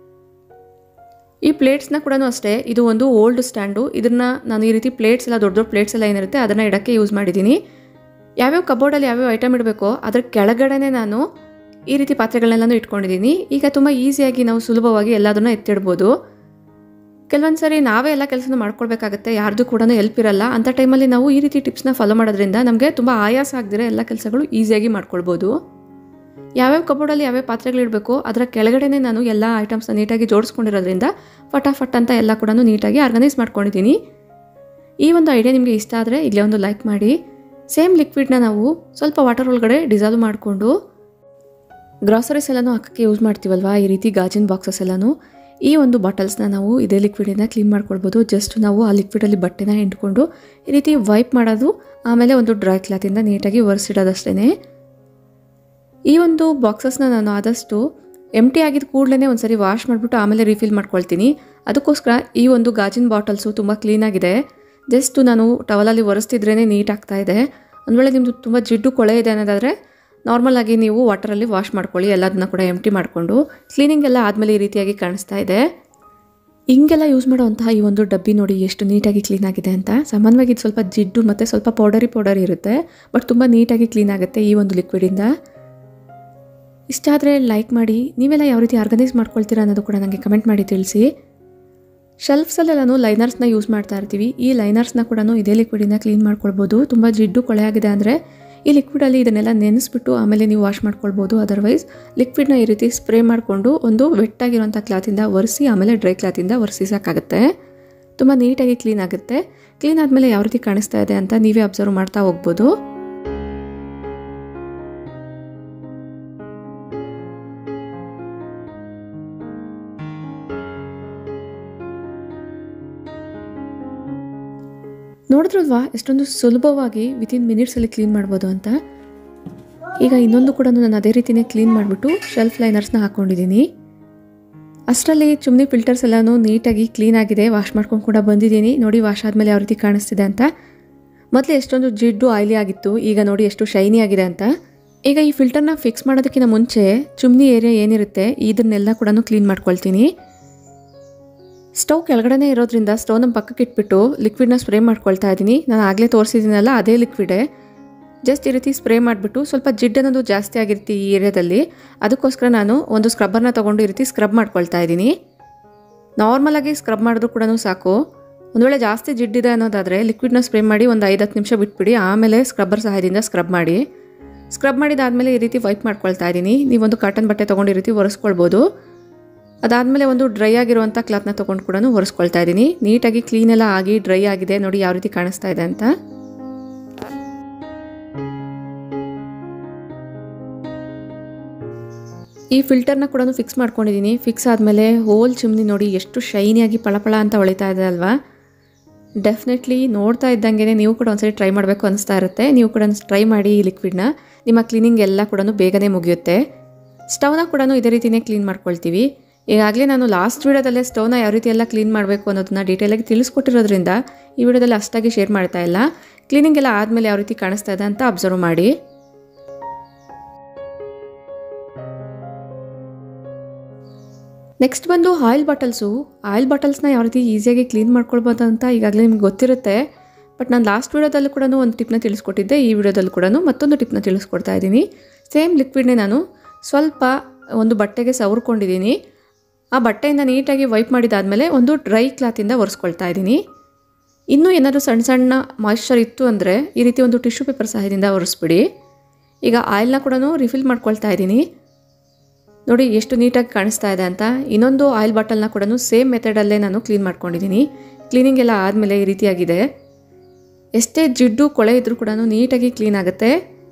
ಈ ಪ್ಲೇಟ್ಸ್ನ ಕೂಡ ಅಷ್ಟೇ ಇದು ಒಂದು ಓಲ್ಡ್ ಸ್ಟ್ಯಾಂಡು. ಇದನ್ನು ನಾನು ಈ ರೀತಿ ಪ್ಲೇಟ್ಸ್ ಎಲ್ಲ ದೊಡ್ಡ ದೊಡ್ಡ ಪ್ಲೇಟ್ಸ್ ಎಲ್ಲ ಏನಿರುತ್ತೆ ಅದನ್ನು ಇಡೋಕ್ಕೆ ಯೂಸ್ ಮಾಡಿದ್ದೀನಿ. ಯಾವ್ಯಾವ ಕಬೋರ್ಡಲ್ಲಿ ಯಾವ್ಯಾವ ಐಟಮ್ ಇಡಬೇಕೋ ಅದ್ರ ಕೆಳಗಡೆನೇ ನಾನು ಈ ರೀತಿ ಪಾತ್ರೆಗಳನ್ನೆಲ್ಲನೂ ಇಟ್ಕೊಂಡಿದ್ದೀನಿ. ಈಗ ತುಂಬ ಈಸಿಯಾಗಿ ನಾವು ಸುಲಭವಾಗಿ ಎಲ್ಲದನ್ನು ಎತ್ತಿಡ್ಬೋದು. ಕೆಲವೊಂದು ಸರಿ ನಾವೇ ಎಲ್ಲ ಕೆಲಸನ ಮಾಡ್ಕೊಳ್ಬೇಕಾಗತ್ತೆ, ಯಾರ್ದು ಕೂಡ ಹೆಲ್ಪ್ ಇರಲ್ಲ. ಅಂಥ ಟೈಮಲ್ಲಿ ನಾವು ಈ ರೀತಿ ಟಿಪ್ಸ್ನ ಫಾಲೋ ಮಾಡೋದ್ರಿಂದ ನಮಗೆ ತುಂಬ ಆಯಾಸ ಆಗದಿರೋ ಎಲ್ಲ ಕೆಲಸಗಳು ಈಸಿಯಾಗಿ ಮಾಡ್ಕೊಳ್ಬೋದು. ಯಾವ್ಯಾವ ಕಬೋರ್ಡಲ್ಲಿ ಯಾವ್ಯಾವ ಪಾತ್ರೆಗಳಿಡಬೇಕು ಅದರ ಕೆಳಗಡೆನೇ ನಾನು ಎಲ್ಲ ಐಟಮ್ಸ್ನ ನೀಟಾಗಿ ಜೋಡಿಸ್ಕೊಂಡಿರೋದ್ರಿಂದ ಫಟಾಫಟ್ ಅಂತ ಎಲ್ಲ ಕೂಡ ನೀಟಾಗಿ ಆರ್ಗನೈಸ್ ಮಾಡ್ಕೊಂಡಿದ್ದೀನಿ. ಈ ಒಂದು ಐಡಿಯಾ ನಿಮಗೆ ಇಷ್ಟ ಆದರೆ ಇಲ್ಲೇ ಒಂದು ಲೈಕ್ ಮಾಡಿ. ಸೇಮ್ ಲಿಕ್ವಿಡ್ನ ನಾವು ಸ್ವಲ್ಪ ವಾಟರ್ ಒಳಗಡೆ ಡಿಸಾಲ್ವ್ ಮಾಡಿಕೊಂಡು ಗ್ರಾಸರೀಸ್ ಎಲ್ಲನೂ ಹಾಕೋಕ್ಕೆ ಯೂಸ್ ಮಾಡ್ತೀವಲ್ವಾ, ಈ ರೀತಿ ಗಾಜಿನ ಬಾಕ್ಸಸ್ ಎಲ್ಲನೂ ಈ ಒಂದು ಬಾಟಲ್ಸ್ನ ನಾವು ಇದೇ ಲಿಕ್ವಿಡಿಂದ ಕ್ಲೀನ್ ಮಾಡ್ಕೊಳ್ಬೋದು. ಜಸ್ಟ್ ನಾವು ಆ ಲಿಕ್ವಿಡಲ್ಲಿ ಬಟ್ಟೆನ ಹಿಂಡ್ಕೊಂಡು ಈ ರೀತಿ ವೈಪ್ ಮಾಡೋದು, ಆಮೇಲೆ ಒಂದು ಡ್ರೈ ಕ್ಲಾತಿಂದ ನೀಟಾಗಿ ಒರೆಸಿಡೋದಷ್ಟೇ. ಈ ಒಂದು ಬಾಕ್ಸಸ್ನ ನಾನು ಆದಷ್ಟು ಎಂಟಿ ಆಗಿದ್ದ ಕೂಡಲೇ ಒಂದು ಸರಿ ವಾಶ್ ಮಾಡಿಬಿಟ್ಟು ಆಮೇಲೆ ರೀಫಿಲ್ ಮಾಡ್ಕೊಳ್ತೀನಿ. ಅದಕ್ಕೋಸ್ಕರ ಈ ಒಂದು ಗಾಜಿನ ಬಾಟಲ್ಸು ತುಂಬ ಕ್ಲೀನಾಗಿದೆ. ಜಸ್ಟ್ ನಾನು ಟವಲಲ್ಲಿ ಒರೆಸ್ತಿದ್ರೇ ನೀಟ್ ಆಗ್ತಾ ಇದೆ. ಒಂದು ವೇಳೆ ನಿಮ್ಮದು ತುಂಬ ಜಿಡ್ಡು ಕೊಳೆ ಇದೆ ಅನ್ನೋದಾದರೆ ನಾರ್ಮಲಾಗಿ ನೀವು ವಾಟರಲ್ಲಿ ವಾಶ್ ಮಾಡ್ಕೊಳ್ಳಿ. ಎಲ್ಲದನ್ನ ಕೂಡ ಎಂಟಿ ಮಾಡಿಕೊಂಡು ಕ್ಲೀನಿಂಗ್ ಎಲ್ಲ ಆದಮೇಲೆ ಈ ರೀತಿಯಾಗಿ ಕಾಣಿಸ್ತಾ ಇದೆ. ಹಿಂಗೆಲ್ಲ ಯೂಸ್ ಮಾಡುವಂತಹ ಈ ಒಂದು ಡಬ್ಬಿ ನೋಡಿ ಎಷ್ಟು ನೀಟಾಗಿ ಕ್ಲೀನ್ ಆಗಿದೆ ಅಂತ. ಸಾಮಾನ್ಯವಾಗಿ ಇದು ಸ್ವಲ್ಪ ಜಿಡ್ಡು ಮತ್ತು ಸ್ವಲ್ಪ ಪೌಡರಿ ಪೌಡರಿ ಇರುತ್ತೆ, ಬಟ್ ತುಂಬ ನೀಟಾಗಿ ಕ್ಲೀನ್ ಆಗುತ್ತೆ ಈ ಒಂದು ಲಿಕ್ವಿಡಿಂದ. ಇಷ್ಟ ಆದರೆ ಲೈಕ್ ಮಾಡಿ. ನೀವೆಲ್ಲ ಯಾವ ರೀತಿ ಆರ್ಗನೈಸ್ ಮಾಡ್ಕೊಳ್ತೀರಾ ಅನ್ನೋದು ಕೂಡ ನನಗೆ ಕಮೆಂಟ್ ಮಾಡಿ ತಿಳಿಸಿ. ಶೆಲ್ಫ್ಸಲ್ಲೆಲ್ಲನೂ ಲೈನರ್ಸ್ನ ಯೂಸ್ ಮಾಡ್ತಾ ಇರ್ತೀವಿ. ಈ ಲೈನರ್ಸ್ನ ಕೂಡ ಇದೇ ಲಿಕ್ವಿಡಿಂದ ಕ್ಲೀನ್ ಮಾಡ್ಕೊಳ್ಬೋದು. ತುಂಬ ಜಿಡ್ಡು ಕೊಳೆ ಆಗಿದೆ ಅಂದರೆ ಈ ಲಿಕ್ವಿಡಲ್ಲಿ ಇದನ್ನೆಲ್ಲ ನೆನೆಸ್ಬಿಟ್ಟು ಆಮೇಲೆ ನೀವು ವಾಶ್ ಮಾಡ್ಕೊಳ್ಬೋದು. ಅದರ್ವೈಸ್ ಲಿಕ್ವಿಡ್ನ ಈ ರೀತಿ ಸ್ಪ್ರೇ ಮಾಡಿಕೊಂಡು ಒಂದು ವೆಟ್ಟಾಗಿರೋಂಥ ಕ್ಲಾತಿಂದ ಒರೆಸಿ ಆಮೇಲೆ ಡ್ರೈ ಕ್ಲಾತಿಂದ ಒರೆಸಿ ಸಾಕಾಗುತ್ತೆ. ತುಂಬ ನೀಟಾಗಿ ಕ್ಲೀನ್ ಆಗುತ್ತೆ. ಕ್ಲೀನ್ ಆದಮೇಲೆ ಯಾವ ರೀತಿ ಕಾಣಿಸ್ತಾ ಇದೆ ಅಂತ ನೀವೇ ಅಬ್ಸರ್ವ್ ಮಾಡ್ತಾ ಹೋಗ್ಬೋದು. ನೋಡಿದ್ರಲ್ವಾ ಎಷ್ಟೊಂದು ಸುಲಭವಾಗಿ ವಿತಿನ್ ಮಿನಿಟ್ಸಲ್ಲಿ ಕ್ಲೀನ್ ಮಾಡ್ಬೋದು ಅಂತ. ಈಗ ಇನ್ನೊಂದು ಕೂಡ ನಾನು ಅದೇ ರೀತಿಯೇ ಕ್ಲೀನ್ ಮಾಡಿಬಿಟ್ಟು ಶೆಲ್ಫ್ ಲೈನರ್ಸ್ನ ಹಾಕ್ಕೊಂಡಿದ್ದೀನಿ. ಅಷ್ಟರಲ್ಲಿ ಚಿಮ್ನಿ ಫಿಲ್ಟರ್ಸ್ ಎಲ್ಲನೂ ನೀಟಾಗಿ ಕ್ಲೀನ್ ಆಗಿದೆ. ವಾಶ್ ಮಾಡ್ಕೊಂಡು ಕೂಡ ಬಂದಿದ್ದೀನಿ. ನೋಡಿ ವಾಶ್ ಆದಮೇಲೆ ಯಾವ ರೀತಿ ಕಾಣಿಸ್ತಿದೆ ಅಂತ. ಮೊದಲು ಎಷ್ಟೊಂದು ಜಿಡ್ಡು ಆಯಿಲಿ ಆಗಿತ್ತು, ಈಗ ನೋಡಿ ಎಷ್ಟು ಶೈನಿ ಆಗಿದೆ ಅಂತ. ಈಗ ಈ ಫಿಲ್ಟರ್ನ ಫಿಕ್ಸ್ ಮಾಡೋದಕ್ಕಿಂತ ಮುಂಚೆ ಚಿಮ್ನಿ ಏರಿಯಾ ಏನಿರುತ್ತೆ ಇದನ್ನೆಲ್ಲ ಕೂಡ ಕ್ಲೀನ್ ಮಾಡ್ಕೊಳ್ತೀನಿ. ಸ್ಟವ್ ಕೆಳಗಡೆ ಇರೋದ್ರಿಂದ ಸ್ಟವ್ ನಮ್ಮ ಪಕ್ಕಕ್ಕೆ ಇಟ್ಬಿಟ್ಟು ಲಿಕ್ವಿಡ್ನ ಸ್ಪ್ರೇ ಮಾಡ್ಕೊಳ್ತಾ ಇದ್ದೀನಿ. ನಾನು ಆಗಲೇ ತೋರಿಸಿದ್ದೀನಲ್ಲ ಅದೇ ಲಿಕ್ವಿಡೇ. ಜಸ್ಟ್ ಈ ರೀತಿ ಸ್ಪ್ರೇ ಮಾಡಿಬಿಟ್ಟು ಸ್ವಲ್ಪ ಜಿಡ್ಡು ಅನ್ನೋದು ಜಾಸ್ತಿ ಆಗಿರುತ್ತೆ ಈ ಏರಿಯಾದಲ್ಲಿ, ಅದಕ್ಕೋಸ್ಕರ ನಾನು ಒಂದು ಸ್ಕ್ರಬ್ಬರ್ನ ತೊಗೊಂಡು ಈ ರೀತಿ ಸ್ಕ್ರಬ್ ಮಾಡ್ಕೊಳ್ತಾ ಇದ್ದೀನಿ. ನಾರ್ಮಲಾಗಿ ಸ್ಕ್ರಬ್ ಮಾಡಿದ್ರೂ ಕೂಡ ಸಾಕು. ಒಂದು ವೇಳೆ ಜಾಸ್ತಿ ಜಿಡ್ಡಿದೆ ಅನ್ನೋದಾದರೆ ಲಿಕ್ವಿಡ್ನ ಸ್ಪ್ರೇ ಮಾಡಿ ಒಂದು ಐದು ಹತ್ತು ನಿಮಿಷ ಬಿಟ್ಬಿಡಿ, ಆಮೇಲೆ ಸ್ಕ್ರಬ್ಬರ್ ಸಹಾಯದಿಂದ ಸ್ಕ್ರಬ್ ಮಾಡಿ. ಸ್ಕ್ರಬ್ ಮಾಡಿದಾದಮೇಲೆ ಈ ರೀತಿ ವೈಪ್ ಮಾಡ್ಕೊಳ್ತಾ ಇದ್ದೀನಿ. ನೀವೊಂದು ಕಾಟನ್ ಬಟ್ಟೆ ತೊಗೊಂಡು ಈ ರೀತಿ ಒರೆಸ್ಕೊಳ್ಬೋದು. ಅದಾದಮೇಲೆ ಒಂದು ಡ್ರೈ ಆಗಿರುವಂಥ ಕ್ಲಾತ್ನ ತೊಗೊಂಡು ಕೂಡ ಒರೆಸ್ಕೊಳ್ತಾ ಇದ್ದೀನಿ. ನೀಟಾಗಿ ಕ್ಲೀನೆಲ್ಲ ಆಗಿ ಡ್ರೈ ಆಗಿದೆ, ನೋಡಿ ಯಾವ ರೀತಿ ಕಾಣಿಸ್ತಾ ಇದೆ ಅಂತ. ಈ ಫಿಲ್ಟರ್ನ ಕೂಡ ಫಿಕ್ಸ್ ಮಾಡ್ಕೊಂಡಿದ್ದೀನಿ. ಫಿಕ್ಸ್ ಆದಮೇಲೆ ಹೋಲ್ ಚಿಮ್ನಿ ನೋಡಿ ಎಷ್ಟು ಶೈನಿಯಾಗಿ ಪಳಪಳ ಅಂತ ಹೊಳಿತಾ ಇದೆ ಅಲ್ವಾ. ಡೆಫಿನೆಟ್ಲಿ ನೋಡ್ತಾ ಇದ್ದಂಗೆ ನೀವು ಕೂಡ ಒಂದ್ಸರಿ ಟ್ರೈ ಮಾಡಬೇಕು ಅನಿಸ್ತಾ ಇರುತ್ತೆ. ನೀವು ಕೂಡ ಟ್ರೈ ಮಾಡಿ ಈ ಲಿಕ್ವಿಡ್ನ, ನಿಮ್ಮ ಕ್ಲೀನಿಂಗ್ ಎಲ್ಲ ಕೂಡ ಬೇಗನೆ ಮುಗಿಯುತ್ತೆ. ಸ್ಟವ್ನ ಕೂಡ ಇದೇ ರೀತಿಯೇ ಕ್ಲೀನ್ ಮಾಡ್ಕೊಳ್ತೀವಿ. ಈಗಾಗಲೇ ನಾನು ಲಾಸ್ಟ್ ವೀಡಿಯೋದಲ್ಲೇ ಸ್ಟವ್ನ ಯಾವ ರೀತಿ ಎಲ್ಲ ಕ್ಲೀನ್ ಮಾಡಬೇಕು ಅನ್ನೋದನ್ನ ಡೀಟೇಲಾಗಿ ತಿಳಿಸ್ಕೊಟ್ಟಿರೋದ್ರಿಂದ ಈ ವಿಡಿಯೋದಲ್ಲಿ ಅಷ್ಟಾಗಿ ಶೇರ್ ಮಾಡ್ತಾ ಇಲ್ಲ. ಕ್ಲೀನಿಂಗ್ ಎಲ್ಲ ಆದಮೇಲೆ ಯಾವ ರೀತಿ ಕಾಣಿಸ್ತಾ ಇದೆ ಅಂತ ಅಬ್ಸರ್ವ್ ಮಾಡಿ. ನೆಕ್ಸ್ಟ್ ಬಂದು ಆಯಿಲ್ ಬಾಟಲ್ಸು. ಆಯಿಲ್ ಬಾಟಲ್ಸ್ನ ಯಾವ ರೀತಿ ಈಸಿಯಾಗಿ ಕ್ಲೀನ್ ಮಾಡ್ಕೊಳ್ಬೋದು ಅಂತ ಈಗಾಗಲೇ ನಿಮ್ಗೆ ಗೊತ್ತಿರುತ್ತೆ. ಬಟ್ ನಾನು ಲಾಸ್ಟ್ ವೀಡಿಯೋದಲ್ಲೂ ಕೂಡ ಒಂದು ಟಿಪ್ನ ತಿಳಿಸ್ಕೊಟ್ಟಿದ್ದೆ, ಈ ವಿಡಿಯೋದಲ್ಲೂ ಕೂಡ ಮತ್ತೊಂದು ಟಿಪ್ನ ತಿಳಿಸ್ಕೊಡ್ತಾ ಇದ್ದೀನಿ. ಸೇಮ್ ಲಿಕ್ವಿಡ್ನೇ ನಾನು ಸ್ವಲ್ಪ ಒಂದು ಬಟ್ಟೆಗೆ ಸವರ್ಕೊಂಡಿದ್ದೀನಿ. ಆ ಬಟ್ಟೆಯಿಂದ ನೀಟಾಗಿ ವೈಪ್ ಮಾಡಿದಾದಮೇಲೆ ಒಂದು ಡ್ರೈ ಕ್ಲಾತಿಂದ ಒರೆಸ್ಕೊಳ್ತಾ ಇದ್ದೀನಿ. ಇನ್ನೂ ಏನಾದರೂ ಸಣ್ಣ ಸಣ್ಣ ಮಾಯ್ಶ್ಚರ್ ಇತ್ತು ಅಂದರೆ ಈ ರೀತಿ ಒಂದು ಟಿಶ್ಯೂ ಪೇಪರ್ ಸಹಾಯದಿಂದ ಒರೆಸ್ಬಿಡಿ. ಈಗ ಆಯಿಲ್ನ ಕೂಡ ರಿಫಿಲ್ ಮಾಡ್ಕೊಳ್ತಾ ಇದ್ದೀನಿ. ನೋಡಿ ಎಷ್ಟು ನೀಟಾಗಿ ಕಾಣಿಸ್ತಾ ಇದೆ ಅಂತ. ಇನ್ನೊಂದು ಆಯಿಲ್ ಬಾಟಲ್ನ ಕೂಡ ಸೇಮ್ ಮೆಥಡಲ್ಲೇ ನಾನು ಕ್ಲೀನ್ ಮಾಡ್ಕೊಂಡಿದ್ದೀನಿ. ಕ್ಲೀನಿಂಗ್ ಎಲ್ಲ ಆದಮೇಲೆ ಈ ರೀತಿಯಾಗಿದೆ. ಎಷ್ಟೇ ಜಿಡ್ಡು ಕೊಳೆ ಇದ್ರೂ ಕೂಡ ನೀಟಾಗಿ ಕ್ಲೀನ್ ಆಗುತ್ತೆ.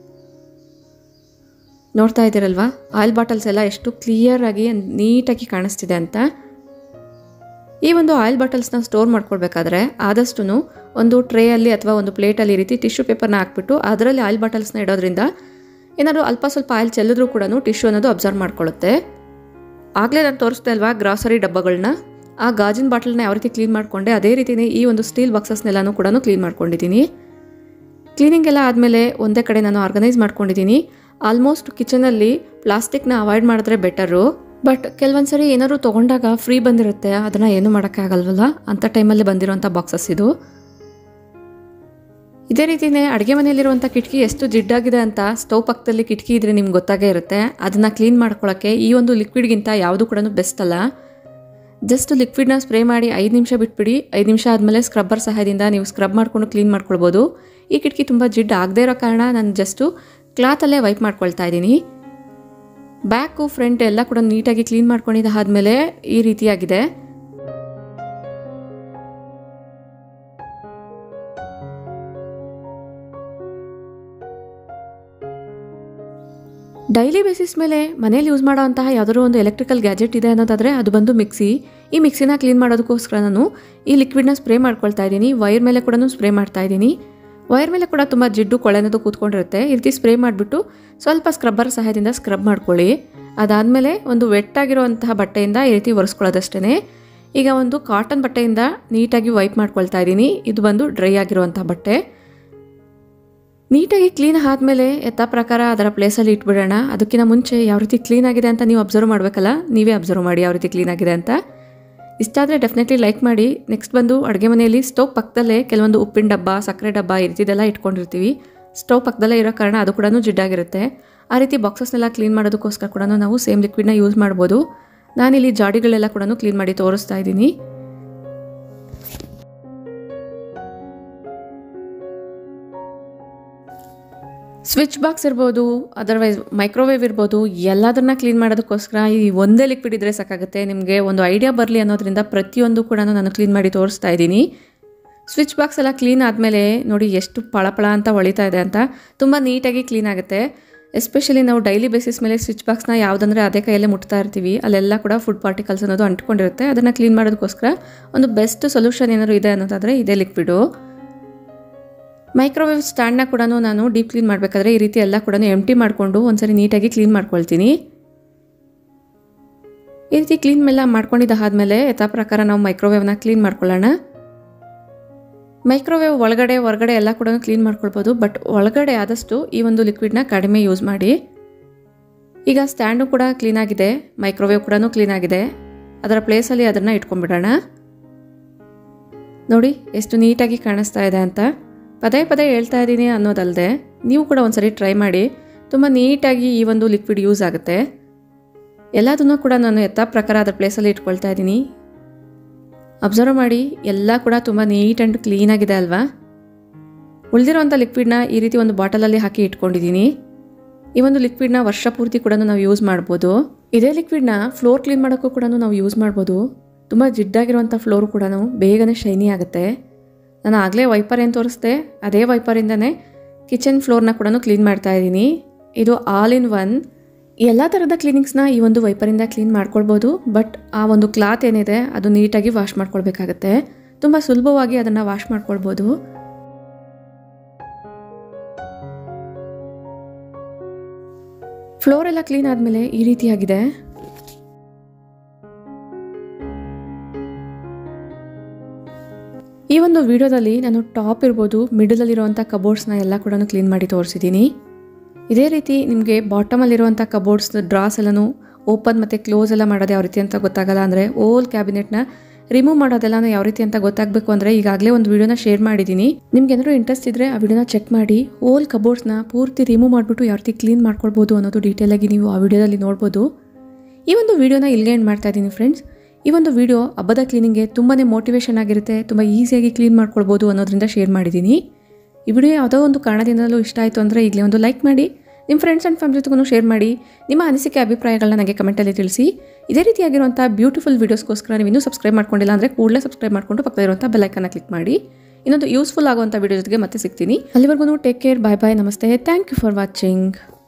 ನೋಡ್ತಾ ಇದ್ದೀರಲ್ವಾ ಆಯಿಲ್ ಬಾಟಲ್ಸ್ ಎಲ್ಲ ಎಷ್ಟು ಕ್ಲಿಯರಾಗಿ ನೀಟಾಗಿ ಕಾಣಿಸ್ತಿದೆ ಅಂತ. ಈ ಒಂದು ಆಯಿಲ್ ಬಾಟಲ್ಸ್ನ ಸ್ಟೋರ್ ಮಾಡ್ಕೊಳ್ಬೇಕಾದ್ರೆ ಆದಷ್ಟು ಒಂದು ಟ್ರೇಯಲ್ಲಿ ಅಥವಾ ಒಂದು ಪ್ಲೇಟಲ್ಲಿ ಈ ರೀತಿ ಟಿಶ್ಯೂ ಪೇಪರ್ನ ಹಾಕ್ಬಿಟ್ಟು ಅದರಲ್ಲಿ ಆಯಿಲ್ ಬಾಟಲ್ಸ್ನ ಇಡೋದ್ರಿಂದ ಏನಾದರೂ ಅಲ್ಪ ಸ್ವಲ್ಪ ಆಯಿಲ್ ಚೆಲ್ಲಿದ್ರೂ ಕೂಡ ಟಿಶ್ಯೂ ಅನ್ನೋದು ಅಬ್ಸರ್ವ್ ಮಾಡ್ಕೊಳ್ಳುತ್ತೆ. ಆಗಲೇ ನಾನು ತೋರಿಸ್ದೆ ಅಲ್ವಾ ಗ್ರಾಸರಿ ಡಬ್ಬಗಳನ್ನ, ಆ ಗಾಜಿನ ಬಾಟಲ್ನ ಯಾವ ರೀತಿ ಕ್ಲೀನ್ ಮಾಡಿಕೊಂಡೆ ಅದೇ ರೀತಿಯೇ ಈ ಒಂದು ಸ್ಟೀಲ್ ಬಾಕ್ಸಸ್ನೆಲ್ಲನೂ ಕೂಡ ಕ್ಲೀನ್ ಮಾಡ್ಕೊಂಡಿದ್ದೀನಿ. ಕ್ಲೀನಿಂಗ್ ಎಲ್ಲ ಆದಮೇಲೆ ಒಂದೇ ಕಡೆ ನಾನು ಆರ್ಗನೈಸ್ ಮಾಡ್ಕೊಂಡಿದ್ದೀನಿ. ಆಲ್ಮೋಸ್ಟ್ ಕಿಚನಲ್ಲಿ ಪ್ಲಾಸ್ಟಿಕ್ನ ಅವಾಯ್ಡ್ ಮಾಡಿದ್ರೆ ಬೆಟರು. ಬಟ್ ಕೆಲವೊಂದ್ಸರಿ ಏನಾದ್ರು ತೊಗೊಂಡಾಗ ಫ್ರೀ ಬಂದಿರುತ್ತೆ, ಅದನ್ನು ಏನೂ ಮಾಡೋಕ್ಕಾಗಲ್ವಲ್ಲ, ಅಂಥ ಟೈಮಲ್ಲಿ ಬಂದಿರೋಂಥ ಬಾಕ್ಸಸ್ ಇದು. ಇದೇ ರೀತಿಯೇ ಅಡುಗೆ ಮನೆಯಲ್ಲಿರುವಂಥ ಕಿಟಕಿ ಎಷ್ಟು ಜಿಡ್ಡಾಗಿದೆ ಅಂತ ಸ್ಟವ್ ಪಕ್ಕದಲ್ಲಿ ಕಿಟಕಿ ಇದ್ದರೆ ನಿಮ್ಗೆ ಗೊತ್ತಾಗೇ ಇರುತ್ತೆ. ಅದನ್ನು ಕ್ಲೀನ್ ಮಾಡ್ಕೊಳ್ಳೋಕ್ಕೆ ಈ ಒಂದು ಲಿಕ್ವಿಡ್ಗಿಂತ ಯಾವುದು ಕೂಡ ಬೆಸ್ಟ್ ಅಲ್ಲ. ಜಸ್ಟ್ ಲಿಕ್ವಿಡ್ನ ಸ್ಪ್ರೇ ಮಾಡಿ ಐದು ನಿಮಿಷ ಬಿಟ್ಬಿಡಿ. ಐದು ನಿಮಿಷ ಆದಮೇಲೆ ಸ್ಕ್ರಬ್ಬರ್ ಸಹಾಯದಿಂದ ನೀವು ಸ್ಕ್ರಬ್ ಮಾಡಿಕೊಂಡು ಕ್ಲೀನ್ ಮಾಡ್ಕೊಳ್ಬೋದು. ಈ ಕಿಟಕಿ ತುಂಬ ಜಿಡ್ಡು ಆಗದೇ ಇರೋ ಕಾರಣ ನಾನು ಜಸ್ಟು ಕ್ಲಾತಲ್ಲೇ ವೈಪ್ ಮಾಡ್ಕೊಳ್ತಾ ಇದ್ದೀನಿ. ಬ್ಯಾಕು ಫ್ರಂಟ್ ಎಲ್ಲ ಕೂಡ ನೀಟಾಗಿ ಕ್ಲೀನ್ ಮಾಡ್ಕೊಂಡಿದ್ದಾದ್ಮೇಲೆ ಈ ರೀತಿಯಾಗಿದೆ. ಡೈಲಿ ಬೇಸಿಸ್ ಮೇಲೆ ಮನೇಲಿ ಯೂಸ್ ಮಾಡೋವಂತಹ ಯಾವುದಾದ್ರು ಒಂದು ಎಲೆಕ್ಟ್ರಿಕಲ್ ಗ್ಯಾಜೆಟ್ ಇದೆ ಅನ್ನೋದಾದರೆ ಅದು ಬಂದು ಮಿಕ್ಸಿ. ಈ ಮಿಕ್ಸಿನ ಕ್ಲೀನ್ ಮಾಡೋದಕ್ಕೋಸ್ಕರ ನಾನು ಈ ಲಿಕ್ವಿಡ್ನ ಸ್ಪ್ರೇ ಮಾಡ್ಕೊಳ್ತಾ ಇದ್ದೀನಿ. ವೈರ್ ಮೇಲೆ ಕೂಡ ಸ್ಪ್ರೇ ಮಾಡ್ತಾ ಇದ್ದೀನಿ. ವೈರ್ ಮೇಲೆ ಕೂಡ ತುಂಬ ಜಿಡ್ಡು ಕೊಳೆ ಅನ್ನೋದು ಕೂತ್ಕೊಂಡಿರುತ್ತೆ. ಈ ರೀತಿ ಸ್ಪ್ರೇ ಮಾಡಿಬಿಟ್ಟು ಸ್ವಲ್ಪ ಸ್ಕ್ರಬ್ಬರ್ ಸಹಾಯದಿಂದ ಸ್ಕ್ರಬ್ ಮಾಡ್ಕೊಳ್ಳಿ. ಅದಾದಮೇಲೆ ಒಂದು ವೆಟ್ಟಾಗಿರುವಂತಹ ಬಟ್ಟೆಯಿಂದ ಈ ರೀತಿ ಒರೆಸ್ಕೊಳ್ಳೋದಷ್ಟೇ. ಈಗ ಒಂದು ಕಾಟನ್ ಬಟ್ಟೆಯಿಂದ ನೀಟಾಗಿ ವೈಪ್ ಮಾಡ್ಕೊಳ್ತಾ ಇದ್ದೀನಿ. ಇದು ಬಂದು ಡ್ರೈ ಆಗಿರುವಂಥ ಬಟ್ಟೆ. ನೀಟಾಗಿ ಕ್ಲೀನ್ ಆದಮೇಲೆ ಯಥಾ ಪ್ರಕಾರ ಅದರ ಪ್ಲೇಸಲ್ಲಿ ಇಟ್ಬಿಡೋಣ. ಅದಕ್ಕಿಂತ ಮುಂಚೆ ಯಾವ ರೀತಿ ಕ್ಲೀನ್ ಆಗಿದೆ ಅಂತ ನೀವು ಅಬ್ಸರ್ವ್ ಮಾಡಬೇಕಲ್ಲ, ನೀವೇ ಅಬ್ಸರ್ವ್ ಮಾಡಿ ಯಾವ ರೀತಿ ಕ್ಲೀನ್ ಆಗಿದೆ ಅಂತ. ಇಷ್ಟ ಆದರೆ ಡೆಫಿನೆಟ್ಲಿ ಲೈಕ್ ಮಾಡಿ. ನೆಕ್ಸ್ಟ್ ಬಂದು ಅಡುಗೆ ಮನೆಯಲ್ಲಿ ಸ್ಟವ್ ಪಕ್ಕದಲ್ಲೇ ಕೆಲವೊಂದು ಉಪ್ಪಿನ ಡಬ್ಬ, ಸಕ್ಕರೆ ಡಬ್ಬ ಈ ರೀತಿದೆಲ್ಲ ಇಟ್ಕೊಂಡಿರ್ತೀವಿ. ಸ್ಟವ್ ಪಕ್ಕದಲ್ಲೇ ಇರೋ ಕಾರಣ ಅದು ಕೂಡ ಜಿಡ್ಡಾಗಿರುತ್ತೆ. ಆ ರೀತಿ ಬಾಕ್ಸಸ್ನೆಲ್ಲ ಕ್ಲೀನ್ ಮಾಡೋದಕ್ಕೋಸ್ಕರ ಕೂಡ ನಾವು ಸೇಮ್ ಲಿಕ್ವಿಡ್ನ ಯೂಸ್ ಮಾಡ್ಬೋದು. ನಾನಿಲ್ಲಿ ಜಾಡಿಗಳೆಲ್ಲ ಕೂಡ ಕ್ಲೀನ್ ಮಾಡಿ ತೋರಿಸ್ತಾ ಇದ್ದೀನಿ. ಸ್ವಿಚ್ ಬಾಕ್ಸ್ ಇರ್ಬೋದು, ಅದರ್ವೈಸ್ ಮೈಕ್ರೋವೇವ್ ಇರ್ಬೋದು, ಎಲ್ಲದನ್ನ ಕ್ಲೀನ್ ಮಾಡೋದಕ್ಕೋಸ್ಕರ ಈ ಒಂದೇ ಲಿಕ್ವಿಡ್ ಇದ್ದರೆ ಸಾಕಾಗುತ್ತೆ. ನಿಮಗೆ ಒಂದು ಐಡಿಯಾ ಬರಲಿ ಅನ್ನೋದ್ರಿಂದ ಪ್ರತಿಯೊಂದು ಕೂಡ ನಾನು ಕ್ಲೀನ್ ಮಾಡಿ ತೋರಿಸ್ತಾ ಇದ್ದೀನಿ. ಸ್ವಿಚ್ ಬಾಕ್ಸ್ ಎಲ್ಲ ಕ್ಲೀನ್ ಆದಮೇಲೆ ನೋಡಿ ಎಷ್ಟು ಪಳಪಳ ಅಂತ ಹೊಳಿತಾ ಇದೆ ಅಂತ. ತುಂಬ ನೀಟಾಗಿ ಕ್ಲೀನ್ ಆಗುತ್ತೆ. ಎಸ್ಪೆಷಲಿ ನಾವು ಡೈಲಿ ಬೇಸಿಸ್ ಮೇಲೆ ಸ್ವಿಚ್ ಬಾಕ್ಸ್ನ ಯಾವುದಂದ್ರೆ ಅದೇ ಕೈಯಲ್ಲೇ ಮುಟ್ತಾ ಇರ್ತೀವಿ, ಅಲ್ಲೆಲ್ಲ ಕೂಡ ಫುಡ್ ಪಾರ್ಟಿಕಲ್ಸ್ ಅನ್ನೋದು ಅಂಟ್ಕೊಂಡಿರುತ್ತೆ. ಅದನ್ನು ಕ್ಲೀನ್ ಮಾಡೋದಕ್ಕೋಸ್ಕರ ಒಂದು ಬೆಸ್ಟ್ ಸೊಲ್ಯೂಷನ್ ಏನಾದ್ರು ಇದೆ ಅನ್ನೋದಾದರೆ ಇದೇ ಲಿಕ್ವಿಡು. ಮೈಕ್ರೋವೇವ್ ಸ್ಟ್ಯಾಂಡ್ನ ಕೂಡ ನಾನು ಡೀಪ್ ಕ್ಲೀನ್ ಮಾಡಬೇಕಾದ್ರೆ ಈ ರೀತಿ ಎಲ್ಲ ಕೂಡ ಎಂಟಿ ಮಾಡಿಕೊಂಡು ಒಂದ್ಸರಿ ನೀಟಾಗಿ ಕ್ಲೀನ್ ಮಾಡ್ಕೊಳ್ತೀನಿ. ಈ ರೀತಿ ಕ್ಲೀನ್ ಎಲ್ಲ ಮಾಡ್ಕೊಂಡಿದ್ದಾದ್ಮೇಲೆ ಯಥಾ ಪ್ರಕಾರ ನಾವು ಮೈಕ್ರೋವೇವ್ನ ಕ್ಲೀನ್ ಮಾಡ್ಕೊಳ್ಳೋಣ. ಮೈಕ್ರೋವೇವ್ ಒಳಗಡೆ ಹೊರಗಡೆ ಎಲ್ಲ ಕೂಡ ಕ್ಲೀನ್ ಮಾಡ್ಕೊಳ್ಬೋದು, ಬಟ್ ಒಳಗಡೆ ಆದಷ್ಟು ಈ ಒಂದು ಲಿಕ್ವಿಡ್ನ ಕಡಿಮೆ ಯೂಸ್ ಮಾಡಿ. ಈಗ ಸ್ಟ್ಯಾಂಡು ಕೂಡ ಕ್ಲೀನ್ ಆಗಿದೆ, ಮೈಕ್ರೋವೇವ್ ಕೂಡ ಕ್ಲೀನ್ ಆಗಿದೆ. ಅದರ ಪ್ಲೇಸಲ್ಲಿ ಅದನ್ನು ಇಟ್ಕೊಂಡ್ಬಿಡೋಣ. ನೋಡಿ ಎಷ್ಟು ನೀಟಾಗಿ ಕಾಣಿಸ್ತಾ ಇದೆ ಅಂತ. ಪದೇ ಪದೇ ಹೇಳ್ತಾ ಇದ್ದೀನಿ ಅನ್ನೋದಲ್ಲದೆ ನೀವು ಕೂಡ ಒಂದ್ಸರಿ ಟ್ರೈ ಮಾಡಿ. ತುಂಬ ನೀಟಾಗಿ ಈ ಒಂದು ಲಿಕ್ವಿಡ್ ಯೂಸ್ ಆಗುತ್ತೆ. ಎಲ್ಲದನ್ನೂ ಕೂಡ ನಾನು ಯಥಾ ಪ್ರಕಾರ ಅದರ ಪ್ಲೇಸಲ್ಲಿ ಇಟ್ಕೊಳ್ತಾ ಇದ್ದೀನಿ. ಅಬ್ಸರ್ವ್ ಮಾಡಿ, ಎಲ್ಲ ಕೂಡ ತುಂಬ ನೀಟ್ ಆ್ಯಂಡ್ ಕ್ಲೀನಾಗಿದೆ ಅಲ್ವಾ. ಉಳಿದಿರೋಂಥ ಲಿಕ್ವಿಡ್ನ ಈ ರೀತಿ ಒಂದು ಬಾಟಲಲ್ಲಿ ಹಾಕಿ ಇಟ್ಕೊಂಡಿದ್ದೀನಿ. ಈ ಒಂದು ಲಿಕ್ವಿಡ್ನ ವರ್ಷ ಪೂರ್ತಿ ಕೂಡ ನಾವು ಯೂಸ್ ಮಾಡ್ಬೋದು. ಇದೇ ಲಿಕ್ವಿಡ್ನ ಫ್ಲೋರ್ ಕ್ಲೀನ್ ಮಾಡೋಕ್ಕೂ ಕೂಡ ನಾವು ಯೂಸ್ ಮಾಡ್ಬೋದು. ತುಂಬ ಜಿಡ್ಡಾಗಿರುವಂಥ ಫ್ಲೋರು ಕೂಡ ಬೇಗನೆ ಶೈನಿ ಆಗುತ್ತೆ. ನಾನು ಆಗಲೇ ವೈಪರ್ ಏನು ತೋರಿಸ್ದೆ, ಅದೇ ವೈಪರಿಂದನೇ ಕಿಚನ್ ಫ್ಲೋರ್ನ ಕೂಡ ಕ್ಲೀನ್ ಮಾಡ್ತಾ ಇದ್ದೀನಿ. ಇದು ಆಲ್ ಇನ್ ಒನ್. ಎಲ್ಲ ಥರದ ಕ್ಲೀನಿಂಗ್ಸ್ನ ಈ ಒಂದು ವೈಪರಿಂದ ಕ್ಲೀನ್ ಮಾಡ್ಕೊಳ್ಬೋದು. ಬಟ್ ಆ ಒಂದು ಕ್ಲಾತ್ ಏನಿದೆ ಅದು ನೀಟಾಗಿ ವಾಶ್ ಮಾಡ್ಕೊಳ್ಬೇಕಾಗತ್ತೆ. ತುಂಬ ಸುಲಭವಾಗಿ ಅದನ್ನು ವಾಶ್ ಮಾಡ್ಕೊಳ್ಬೋದು. ಫ್ಲೋರ್ ಎಲ್ಲ ಕ್ಲೀನ್ ಆದಮೇಲೆ ಈ ರೀತಿಯಾಗಿದೆ. ಈ ಒಂದು ವಿಡಿಯೋದಲ್ಲಿ ನಾನು ಟಾಪ್ ಇರ್ಬೋದು, ಮಿಡಲಲ್ಲಿರುವಂಥ ಕಬೋರ್ಡ್ಸ್ನ ಎಲ್ಲ ಕೂಡ ಕ್ಲೀನ್ ಮಾಡಿ ತೋರಿಸಿದ್ದೀನಿ. ಇದೇ ರೀತಿ ನಿಮಗೆ ಬಾಟಮಲ್ಲಿರುವಂಥ ಕಬೋರ್ಡ್ಸ್ ಡ್ರಾಸ್ ಎಲ್ಲನೂ ಓಪನ್ ಮತ್ತು ಕ್ಲೋಸ್ ಎಲ್ಲ ಮಾಡೋದು ಯಾವ ರೀತಿ ಅಂತ ಗೊತ್ತಾಗಲ್ಲ ಅಂದರೆ, ಓಲ್ ಕ್ಯಾಬಿನೆಟ್ನ ರಿಮೂವ್ ಮಾಡೋದೆಲ್ಲ ಯಾವ ರೀತಿ ಅಂತ ಗೊತ್ತಾಗಬೇಕು ಅಂದರೆ ಈಗಾಗಲೇ ಒಂದು ವಿಡಿಯೋನ ಶೇರ್ ಮಾಡಿದ್ದೀನಿ. ನಿಮ್ಗೆ ಏನಾದರೂ ಇಂಟ್ರೆಸ್ಟ್ ಇದ್ದರೆ ಆ ವಿಡಿಯೋನ ಚೆಕ್ ಮಾಡಿ. ಓಲ್ ಕಬೋರ್ಡ್ಸ್ನ ಪೂರ್ತಿ ರಿಮೂವ್ ಮಾಡಿಬಿಟ್ಟು ಯಾವ ರೀತಿ ಕ್ಲೀನ್ ಮಾಡ್ಕೊಳ್ಬೋದು ಅನ್ನೋದು ಡೀಟೇಲಾಗಿ ನೀವು ಆ ವಿಡಿಯೋದಲ್ಲಿ ನೋಡ್ಬೋದು. ಈ ಒಂದು ವಿಡಿಯೋನ ಇಲ್ಲಿಗೆ ಎಂಡ್ ಮಾಡ್ತಾ ಇದ್ದೀನಿ ಫ್ರೆಂಡ್ಸ್. ಈ ಒಂದು ವಿಡಿಯೋ ಹಬ್ಬದ ಕ್ಲೀನಿಂಗ್ಗೆ ತುಂಬಾ ಮೋಟಿವೇಶನ್ ಆಗಿರುತ್ತೆ, ತುಂಬ ಈಸಿಯಾಗಿ ಕ್ಲೀನ್ ಮಾಡ್ಕೊಳ್ಬೋದು ಅನ್ನೋದ್ರಿಂದ ಶೇರ್ ಮಾಡಿದ್ದೀನಿ. ಈ ವಿಡಿಯೋ ಯಾವುದೋ ಒಂದು ಕಾರಣದಿಂದಲೂ ಇಷ್ಟ ಆಯಿತು ಅಂದರೆ ಈಗಲೇ ಒಂದು ಲೈಕ್ ಮಾಡಿ, ನಿಮ್ಮ ಫ್ರೆಂಡ್ಸ್ ಆ್ಯಂಡ್ ಫ್ಯಾಮಿಲಿ ಜೊತೆಗೂ ಶೇರ್ ಮಾಡಿ. ನಿಮ್ಮ ಅನಿಸಿಕೆ ಅಭಿಪ್ರಾಯಗಳನ್ನ ನನಗೆ ಕಮೆಂಟಲ್ಲಿ ತಿಳಿಸಿ. ಇದೇ ರೀತಿಯಾಗಿರುವಂಥ ಬ್ಯೂಟಿಫುಲ್ ವೀಡಿಯೋಸ್ಗೋಸ್ಕರ ನೀವು ಇನ್ನೂ ಸಬ್ಸ್ಕ್ರೈಬ್ ಮಾಡ್ಕೊಂಡಿಲ್ಲ ಅಂದರೆ ಕೂಡಲೇ ಸಬ್ಸ್ಕ್ರೈಬ್ ಮಾಡಿಕೊಂಡು ಪಕ್ಕದಲ್ಲಿರುವಂಥ ಬೆಲ್ ಐಕನ್ನ ಕ್ಲಿಕ್ ಮಾಡಿ. ಇನ್ನೊಂದು ಯೂಸ್ಫುಲ್ ಆಗುವಂಥ ವಿಡಿಯೋ ಜೊತೆಗೆ ಮತ್ತೆ ಸಿಗ್ತೀನಿ. ಅಲ್ಲಿವರೆಗೂ ಟೇಕ್ ಕೇರ್, ಬಾಯ್ ಬಾಯ್, ನಮಸ್ತೆ, ಥ್ಯಾಂಕ್ ಯು ಫಾರ್ ವಾಚಿಂಗ್.